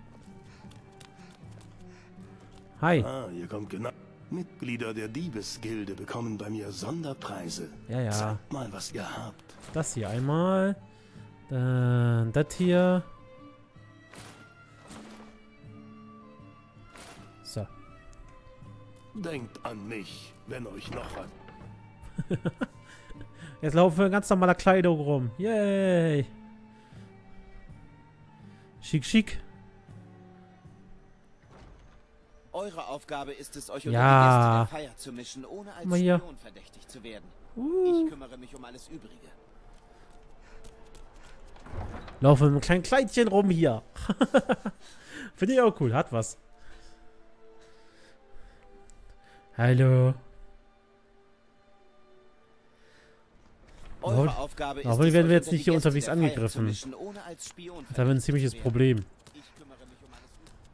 Hi. Ah, ihr kommt genau. Mitglieder der Diebesgilde bekommen bei mir Sonderpreise. Ja. Zeigt mal, was ihr habt. Das hier einmal. Dann das hier. So. Denkt an mich, wenn euch noch was... Jetzt laufen wir in ganz normaler Kleidung rum. Yay. Schick. Eure Aufgabe ist es, euch unter Ja. die Gäste der Feier zu mischen, ohne als Mal hier. Spion verdächtig zu werden. Ich kümmere mich um alles Übrige. Laufen mit einem kleinen Kleidchen rum hier. Finde ich auch cool. Hat was. Hallo. Eure Aufgabe ist Aber es, werden wir euch jetzt unter nicht die hier Gäste unterwegs der Feier zu angegriffen. mischen, ohne als Spion Da haben wir ein verdächtig ziemliches zu werden. Problem. Ich kümmere mich um alles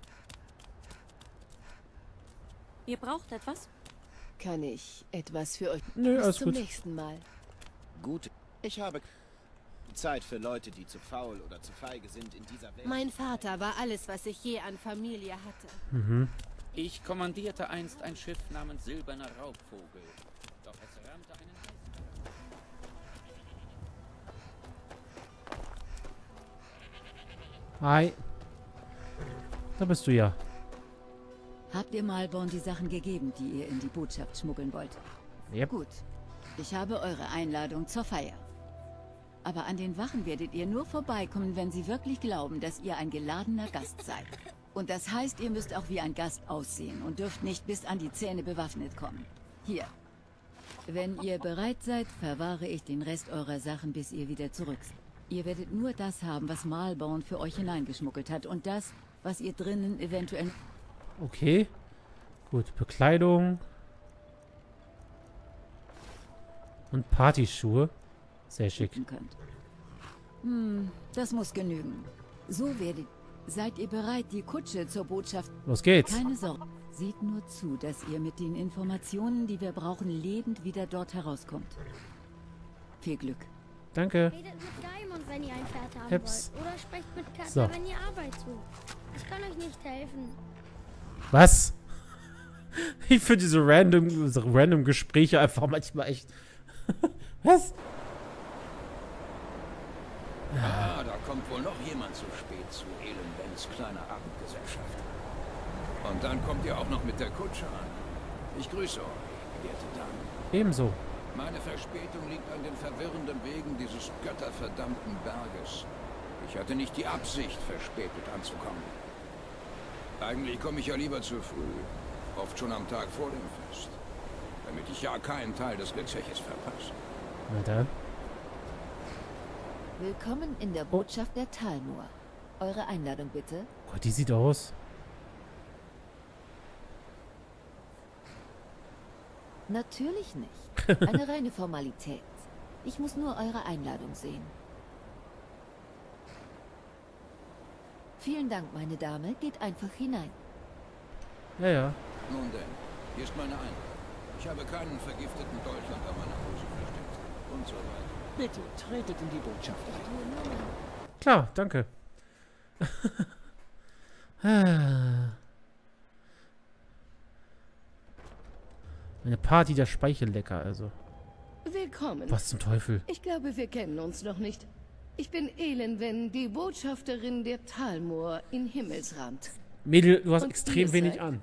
Übrige. Ihr braucht etwas? Kann ich etwas für euch? Nö, Bis alles zum gut. nächsten Mal. Gut, ich habe Zeit für Leute, die zu faul oder zu feige sind in dieser Welt. Mein Vater war alles, was ich je an Familie hatte. Mhm. Ich kommandierte einst ein Schiff namens Silberner Raubvogel. Doch es rammte einen Eisberg. Hi. Da bist du ja. Habt ihr Malborn die Sachen gegeben, die ihr in die Botschaft schmuggeln wollt? Yep. Gut. Ich habe eure Einladung zur Feier. Aber an den Wachen werdet ihr nur vorbeikommen, wenn sie wirklich glauben, dass ihr ein geladener Gast seid. Und das heißt, ihr müsst auch wie ein Gast aussehen und dürft nicht bis an die Zähne bewaffnet kommen. Hier. Wenn ihr bereit seid, verwahre ich den Rest eurer Sachen, bis ihr wieder zurück seid. Ihr werdet nur das haben, was Malborn für euch hineingeschmuggelt hat und das, was ihr drinnen eventuell... Okay. Gut, Bekleidung. Und Partyschuhe. Sehr schick. Könnt. Das muss genügen. So werdet... Seid ihr bereit, die Kutsche zur Botschaft... Los geht's. Keine Sorge. Seht nur zu, dass ihr mit den Informationen, die wir brauchen, lebend wieder dort herauskommt. Viel Glück. Danke. Redet mit Daimon, wenn ihr ein Pferd haben Heps. wollt. Oder sprecht mit Katja, So. wenn ihr Arbeit sucht. Ich kann euch nicht helfen. Was? Ich finde diese random Gespräche einfach manchmal echt... Was? Ah, da kommt wohl noch jemand zu spät zu Elenbens kleiner Abendgesellschaft. Und dann kommt ihr auch noch mit der Kutsche an. Ich grüße euch, werte Damen. Ebenso. Meine Verspätung liegt an den verwirrenden Wegen dieses götterverdammten Berges. Ich hatte nicht die Absicht, verspätet anzukommen. Eigentlich komme ich ja lieber zu früh. Oft schon am Tag vor dem Fest. Damit ich ja keinen Teil des Gezeches verpasse. Na dann. Willkommen in der Botschaft der Talmor. Eure Einladung bitte. Gott, die sieht aus. Natürlich nicht. Eine reine Formalität. Ich muss nur eure Einladung sehen. Vielen Dank, meine Dame. Geht einfach hinein. Ja, ja. Nun denn, hier ist meine Einladung. Ich habe keinen vergifteten Dolch unter meiner Hose versteckt. Und so weiter. Bitte, tretet in die Botschaft ein. Klar, danke. Eine Party der Speichellecker, also. Willkommen. Was zum Teufel? Ich glaube, wir kennen uns noch nicht. Ich bin Elenwen, die Botschafterin der Talmor in Himmelsrand. Mädel, du hast Und extrem ihr wenig seid? an.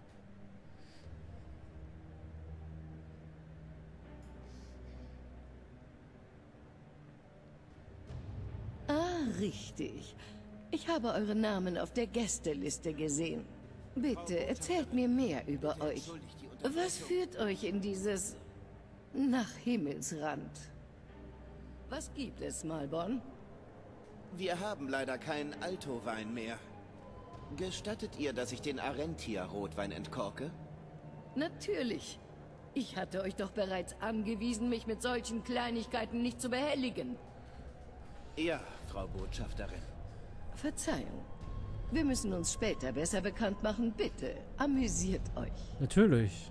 Ah, richtig. Ich habe eure Namen auf der Gästeliste gesehen. Bitte, erzählt mir mehr über euch. Was führt euch in dieses... nach Himmelsrand? Was gibt es, Malborn? Wir haben leider keinen Alto-Wein mehr. Gestattet ihr, dass ich den Arentia-Rotwein entkorke? Natürlich. Ich hatte euch doch bereits angewiesen, mich mit solchen Kleinigkeiten nicht zu behelligen. Ja, Frau Botschafterin. Verzeihung. Wir müssen uns später besser bekannt machen. Bitte, amüsiert euch. Natürlich.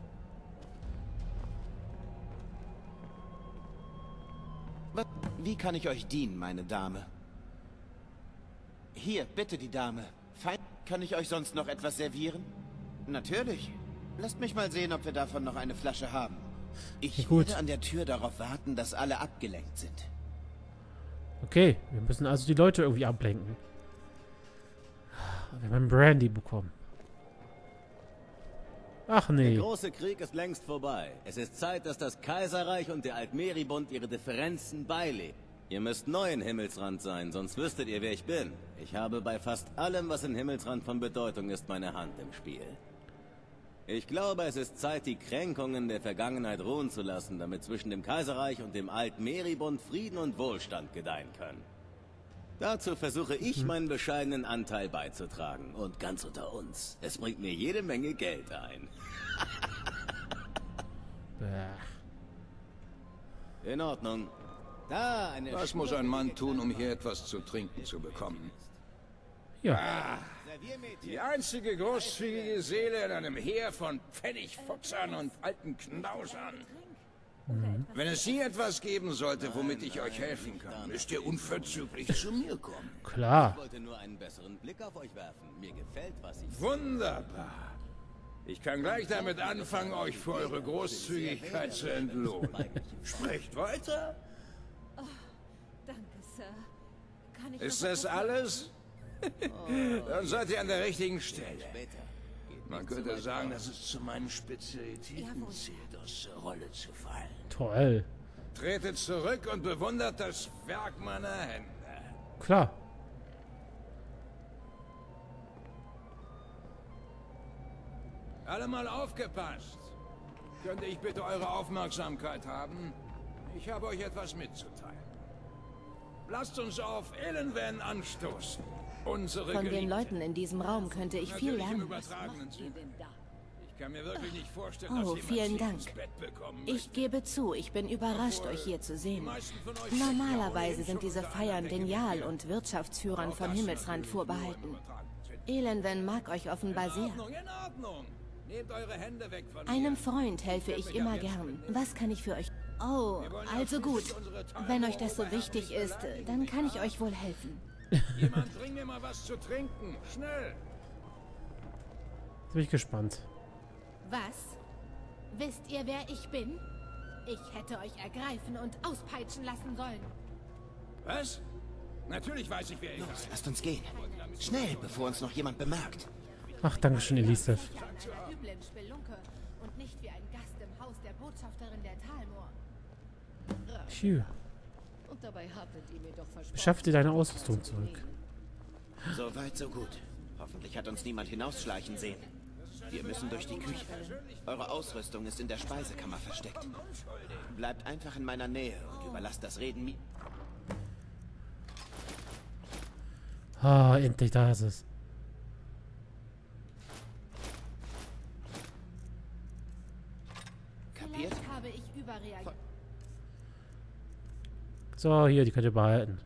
Wie kann ich euch dienen, meine Dame? Hier, bitte die Dame. Fein. Kann ich euch sonst noch etwas servieren? Natürlich. Lasst mich mal sehen, ob wir davon noch eine Flasche haben. Ich werde an der Tür darauf warten, dass alle abgelenkt sind. Okay, wir müssen also die Leute irgendwie ablenken. Wir haben Brandy bekommen. Ach nee. Der große Krieg ist längst vorbei. Es ist Zeit, dass das Kaiserreich und der Altmeribund ihre Differenzen beilegen. Ihr müsst neu in Himmelsrand sein, sonst wüsstet ihr, wer ich bin. Ich habe bei fast allem, was in Himmelsrand von Bedeutung ist, meine Hand im Spiel. Ich glaube, es ist Zeit, die Kränkungen der Vergangenheit ruhen zu lassen, damit zwischen dem Kaiserreich und dem Altmeribund Frieden und Wohlstand gedeihen können. Dazu versuche ich, meinen bescheidenen Anteil beizutragen. Und ganz unter uns, es bringt mir jede Menge Geld ein. In Ordnung. Da, eine Was muss ein Mann tun, um hier etwas zu trinken zu bekommen? Ja. Die einzige großzügige Seele in einem Heer von Pfennigfuchsern und alten Knausern. Wenn es hier etwas geben sollte, womit ich euch helfen kann, müsst ihr unverzüglich zu mir kommen. Klar. Ich wollte nur einen besseren Blick auf euch werfen. Mir gefällt, was ich... Wunderbar. Ich kann gleich damit anfangen, euch für eure Großzügigkeit zu entlohnen. Sprecht weiter. Oh, danke, Sir. Kann ich Ist noch das etwas alles? Dann seid ihr an der richtigen Stelle. Man könnte sagen, dass es zu meinen Spezialitäten zählt, aus der Rolle zu fallen. Toll. Tretet zurück und bewundert das Werk meiner Hände. Klar. Alle mal aufgepasst. Könnte ich bitte eure Aufmerksamkeit haben? Ich habe euch etwas mitzuteilen. Lasst uns auf Elenwen anstoßen. Unsere Von den Leuten in diesem Raum könnte ich viel lernen. Ich kann mir wirklich nicht vorstellen, dass Oh, jemand vielen sie Dank. ins Bett bekommen Ich gebe zu, ich bin überrascht, euch hier zu sehen. Normalerweise sind diese Feiern den Jarl und Wirtschaftsführern von Himmelsrand vorbehalten. Elenwen mag euch offenbar sehr. In Ordnung. Nehmt eure Hände weg von Einem mir. Freund helfe ich immer gern. Was kann ich für euch... Oh, also gut. Wenn euch das so wichtig ist, dann kann ich euch wohl helfen. Jemand, bring mir mal was zu trinken. Schnell. Jetzt bin ich gespannt. Was? Wisst ihr, wer ich bin? Ich hätte euch ergreifen und auspeitschen lassen sollen. Was? Natürlich weiß ich, wer ich bin. Lasst uns gehen. Schnell, bevor uns noch jemand bemerkt. Ach, danke schön, Elisabeth. Einer üblen Spelunke und nicht wie ein Gast im Haus der Botschafterin der Talmor. Phew. Und dabei hattet ihr mir doch versprochen. Beschaff dir deine Ausrüstung zurück. So weit, so gut. Hoffentlich hat uns niemand hinausschleichen sehen. Wir müssen durch die Küche. Eure Ausrüstung ist in der Speisekammer versteckt. Bleibt einfach in meiner Nähe und überlasst das Reden mir. Ah, endlich, da ist es. Kapiert? Vielleicht habe ich überreagiert. So, hier, die könnt ihr behalten.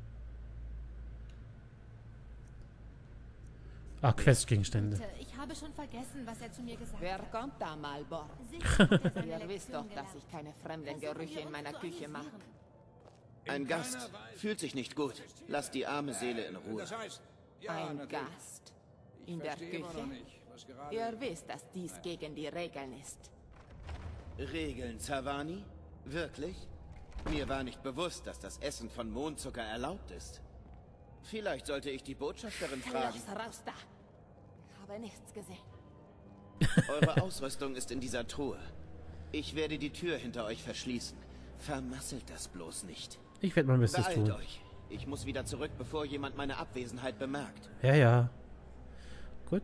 Ah, Questgegenstände. Ich habe schon vergessen, was er zu mir gesagt Wer hat. kommt da mal, Bord? Ihr wisst doch, dass ich keine fremden Gerüche in meiner Küche mag. Ein Gast. Fühlt sich nicht gut. Lasst die arme Seele in Ruhe. Das heißt, ja, Ein natürlich. Gast in der Verstehe immer Küche. noch nicht, was gerade... Ihr wisst, dass dies gegen die Regeln ist. Regeln, Zavani? Wirklich? Mir war nicht bewusst, dass das Essen von Mondzucker erlaubt ist. Vielleicht sollte ich die Botschafterin fragen. Los, raus da! Habe nichts gesehen. Eure Ausrüstung ist in dieser Truhe. Ich werde die Tür hinter euch verschließen. Vermasselt das bloß nicht. Ich werde mein Bestes Beeilt tun. euch. Ich muss wieder zurück, bevor jemand meine Abwesenheit bemerkt. Ja, ja. Gut.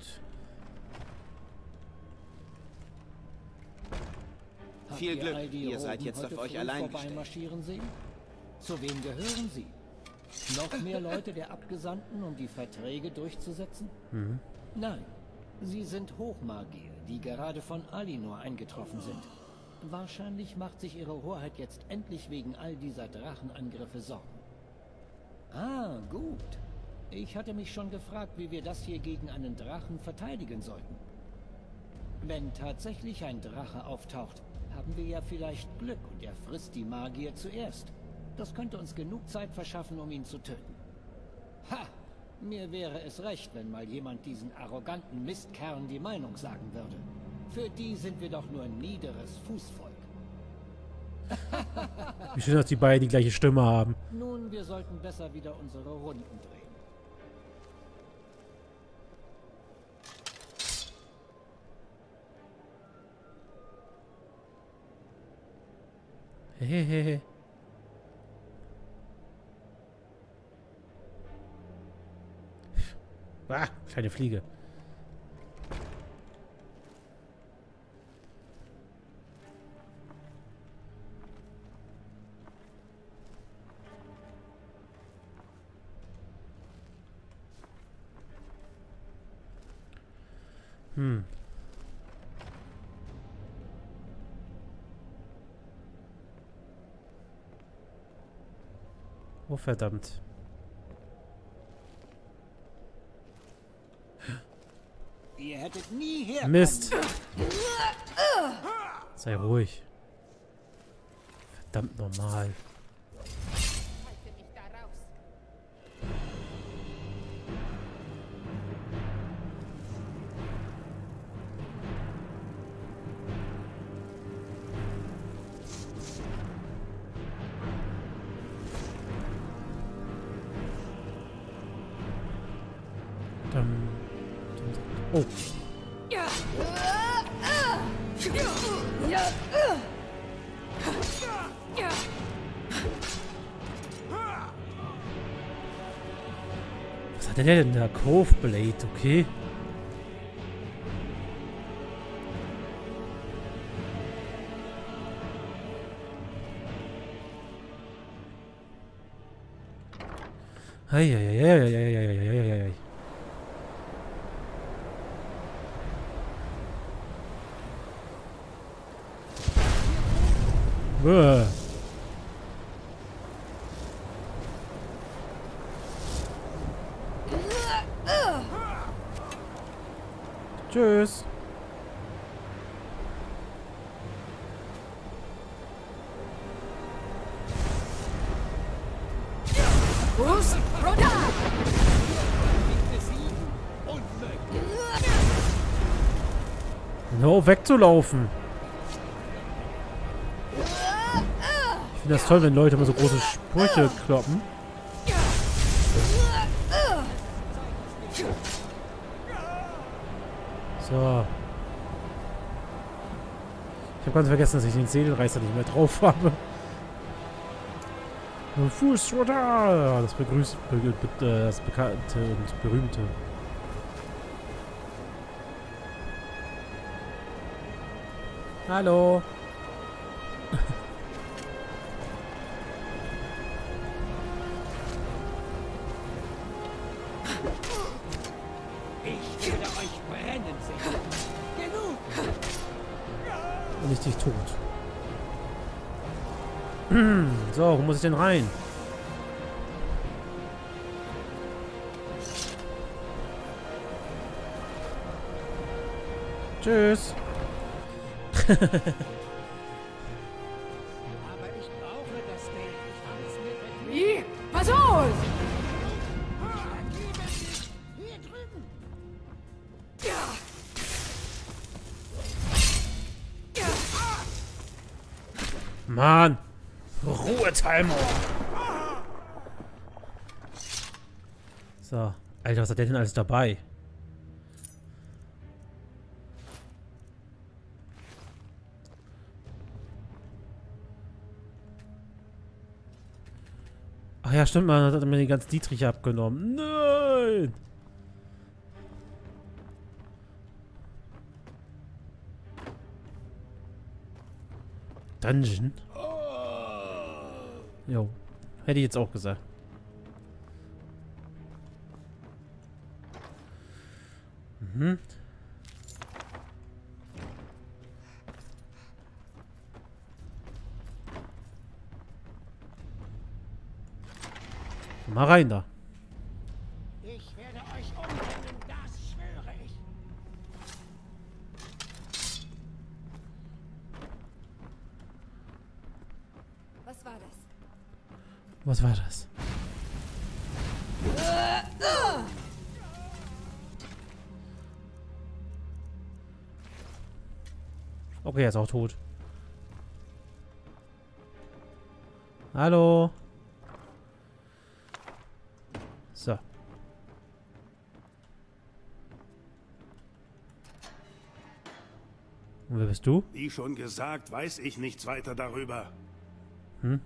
Viel Glück. all die Ihr seid Roben jetzt heute auf euch früh allein vorbeimarschieren sehen? Zu wem gehören sie? Noch mehr Leute der Abgesandten, um die Verträge durchzusetzen? Mhm. Nein, sie sind Hochmagier, die gerade von Alinor eingetroffen sind. Wahrscheinlich macht sich ihre Hoheit jetzt endlich wegen all dieser Drachenangriffe Sorgen. Ah, gut. Ich hatte mich schon gefragt, wie wir das hier gegen einen Drachen verteidigen sollten. Wenn tatsächlich ein Drache auftaucht, haben wir ja vielleicht Glück und er frisst die Magier zuerst. Das könnte uns genug Zeit verschaffen, um ihn zu töten. Ha! Mir wäre es recht, wenn mal jemand diesen arroganten Mistkern die Meinung sagen würde. Für die sind wir doch nur ein niederes Fußvolk. Wie schön, dass die beiden die gleiche Stimme haben. Nun, wir sollten besser wieder unsere Runden drehen. Hehehe. Ah, kleine Fliege. Oh, verdammt. Ihr hättet nie herkommen. Mist. Sei ruhig. Verdammt normal. Oh. Was hat der denn da? Cove Blade, okay. Eieieiei. Tschüss. No, wegzulaufen. Ich finde das toll, wenn Leute immer so große Sprüche kloppen. So. Ich habe ganz vergessen, dass ich den Seelenreißer nicht mehr drauf habe. Fußrotter! Das das bekannte und berühmte. Hallo. Ich werde euch brennen sehen. Genug! Und ich dich tot. So, wo muss ich denn rein? Tschüss. Aber ich brauche das Geld. Ich habe es mir verdient. Wie? Pass auf! Hier drüben. Mann. Ruhe, Timer. So. Alter, was hat der denn alles dabei? Ach ja, stimmt, man hat mir den ganzen Dietrich abgenommen. Nein! Dungeon? Jo. Hätte ich jetzt auch gesagt. Mhm. Mal rein da. Ich werde euch umbringen, das schwöre ich. Was war das? Was war das? Okay, er ist auch tot. Hallo. So. Und wer bist du? Wie schon gesagt, weiß ich nichts weiter darüber. Hm?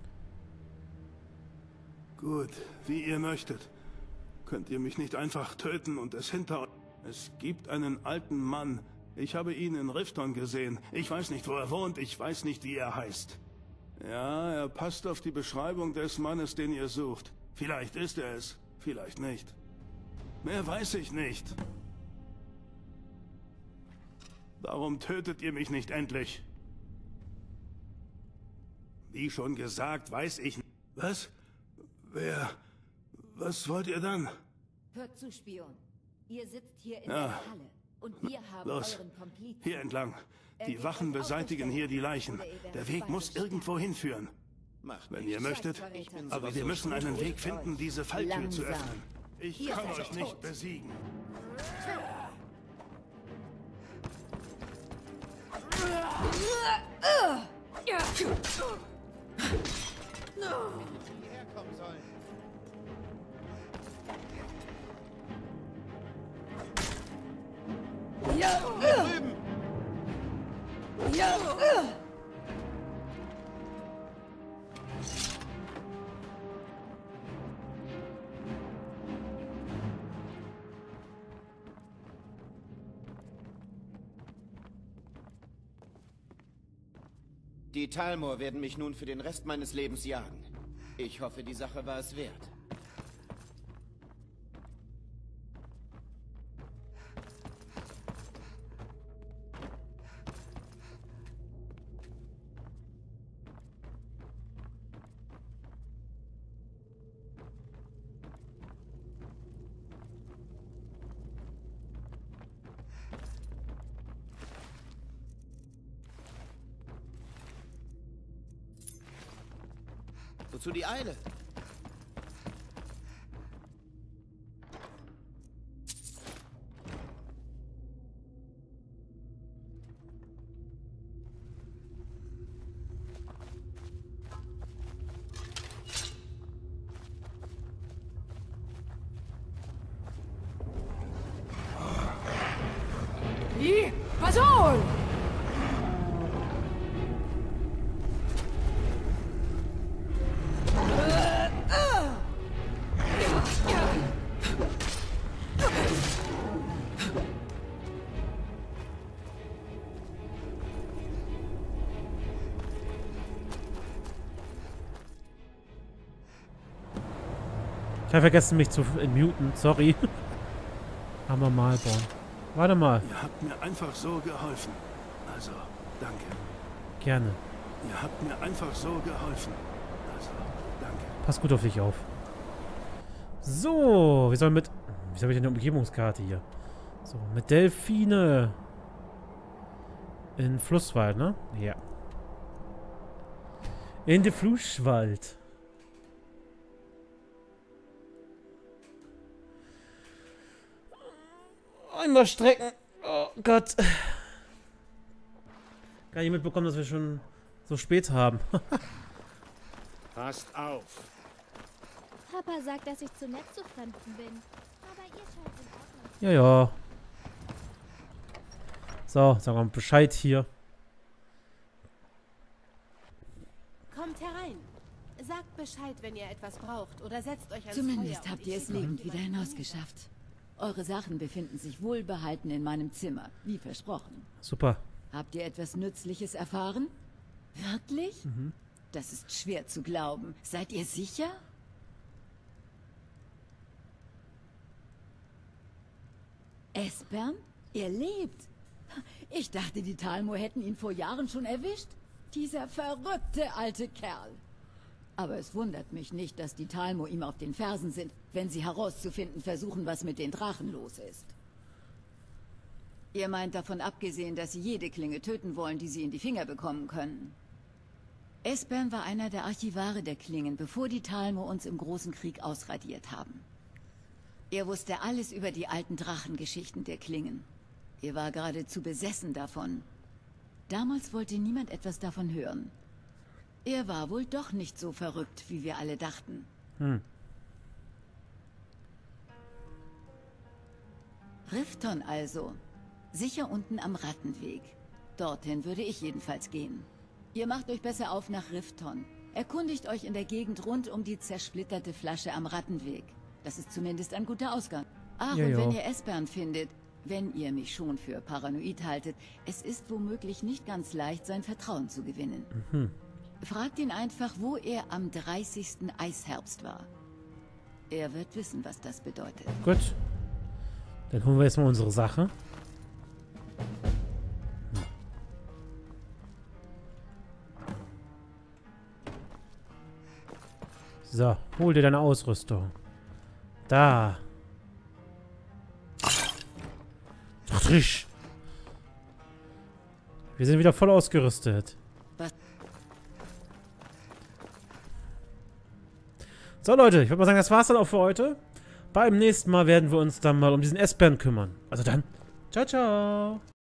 Gut, wie ihr möchtet. Könnt ihr mich nicht einfach töten und es hinter... Es gibt einen alten Mann. Ich habe ihn in Rifton gesehen. Ich weiß nicht, wo er wohnt. Ich weiß nicht, wie er heißt. Ja, er passt auf die Beschreibung des Mannes, den ihr sucht. Vielleicht ist er es, vielleicht nicht. Mehr weiß ich nicht. Warum tötet ihr mich nicht endlich? Wie schon gesagt, weiß ich nicht. Was? Wer? Was wollt ihr dann? Hört zu, Spion. Ihr sitzt hier in Ja. der Halle und wir haben Los, euren Komplizen. hier entlang. Die Wachen beseitigen hier die Leichen. Der Weg muss irgendwo hinführen. Wenn ihr möchtet. Aber wir müssen einen Weg finden, diese Falltür zu öffnen. Ich Ihr kann seid euch nicht tot. besiegen. Die Talmor werden mich nun für den Rest meines Lebens jagen. Ich hoffe, die Sache war es wert. Wozu die Eile? Die Person! Ich habe vergessen, mich zu muten. Sorry. Haben wir mal bauen. Warte mal. Ihr habt mir einfach so geholfen. Also, danke. Gerne. Ihr habt mir einfach so geholfen. Also, danke. Pass gut auf dich auf. So, wir sollen mit... Wie habe ich denn eine Umgebungskarte hier? So, mit Delfine. In Flusswald, ne? Ja. In den Flusswald. Einmal strecken. Oh Gott. Gar nicht mitbekommen, dass wir schon so spät haben. Passt auf. Papa sagt, dass ich zu nett zu Fremden bin. Aber ihr scheint in Ordnung. Ja, ja. So, sagen wir mal Bescheid hier. Kommt herein. Sagt Bescheid, wenn ihr etwas braucht. Oder setzt euch ans Zumindest Feuer habt ihr es lebend wieder hinausgeschafft. Eure Sachen befinden sich wohlbehalten in meinem Zimmer, wie versprochen. Super. Habt ihr etwas Nützliches erfahren? Wirklich? Mhm. Das ist schwer zu glauben. Seid ihr sicher? Esbern? Er lebt. Ich dachte, die Talmor hätten ihn vor Jahren schon erwischt. Dieser verrückte alte Kerl. Aber es wundert mich nicht, dass die Talmor ihm auf den Fersen sind, wenn sie herauszufinden versuchen, was mit den Drachen los ist. Ihr meint davon abgesehen, dass sie jede Klinge töten wollen, die sie in die Finger bekommen können. Esbern war einer der Archivare der Klingen, bevor die Talmor uns im Großen Krieg ausradiert haben. Er wusste alles über die alten Drachengeschichten der Klingen. Er war geradezu besessen davon. Damals wollte niemand etwas davon hören. Er war wohl doch nicht so verrückt, wie wir alle dachten. Rifton also. Sicher unten am Rattenweg. Dorthin würde ich jedenfalls gehen. Ihr macht euch besser auf nach Rifton. Erkundigt euch in der Gegend rund um die zersplitterte Flasche am Rattenweg. Das ist zumindest ein guter Ausgang. Ach, ja, und ja. wenn ihr Esbern findet, wenn ihr mich schon für paranoid haltet, es ist womöglich nicht ganz leicht, sein Vertrauen zu gewinnen. Fragt ihn einfach, wo er am 30. Eisherbst war. Er wird wissen, was das bedeutet. Gut. Dann holen wir jetzt mal unsere Sache. So, hol dir deine Ausrüstung. Da. Ach, Trisch. Wir sind wieder voll ausgerüstet. Was? So, Leute, ich würde mal sagen, das war's dann auch für heute. Beim nächsten Mal werden wir uns dann mal um diesen Esbern kümmern. Also dann, ciao, ciao.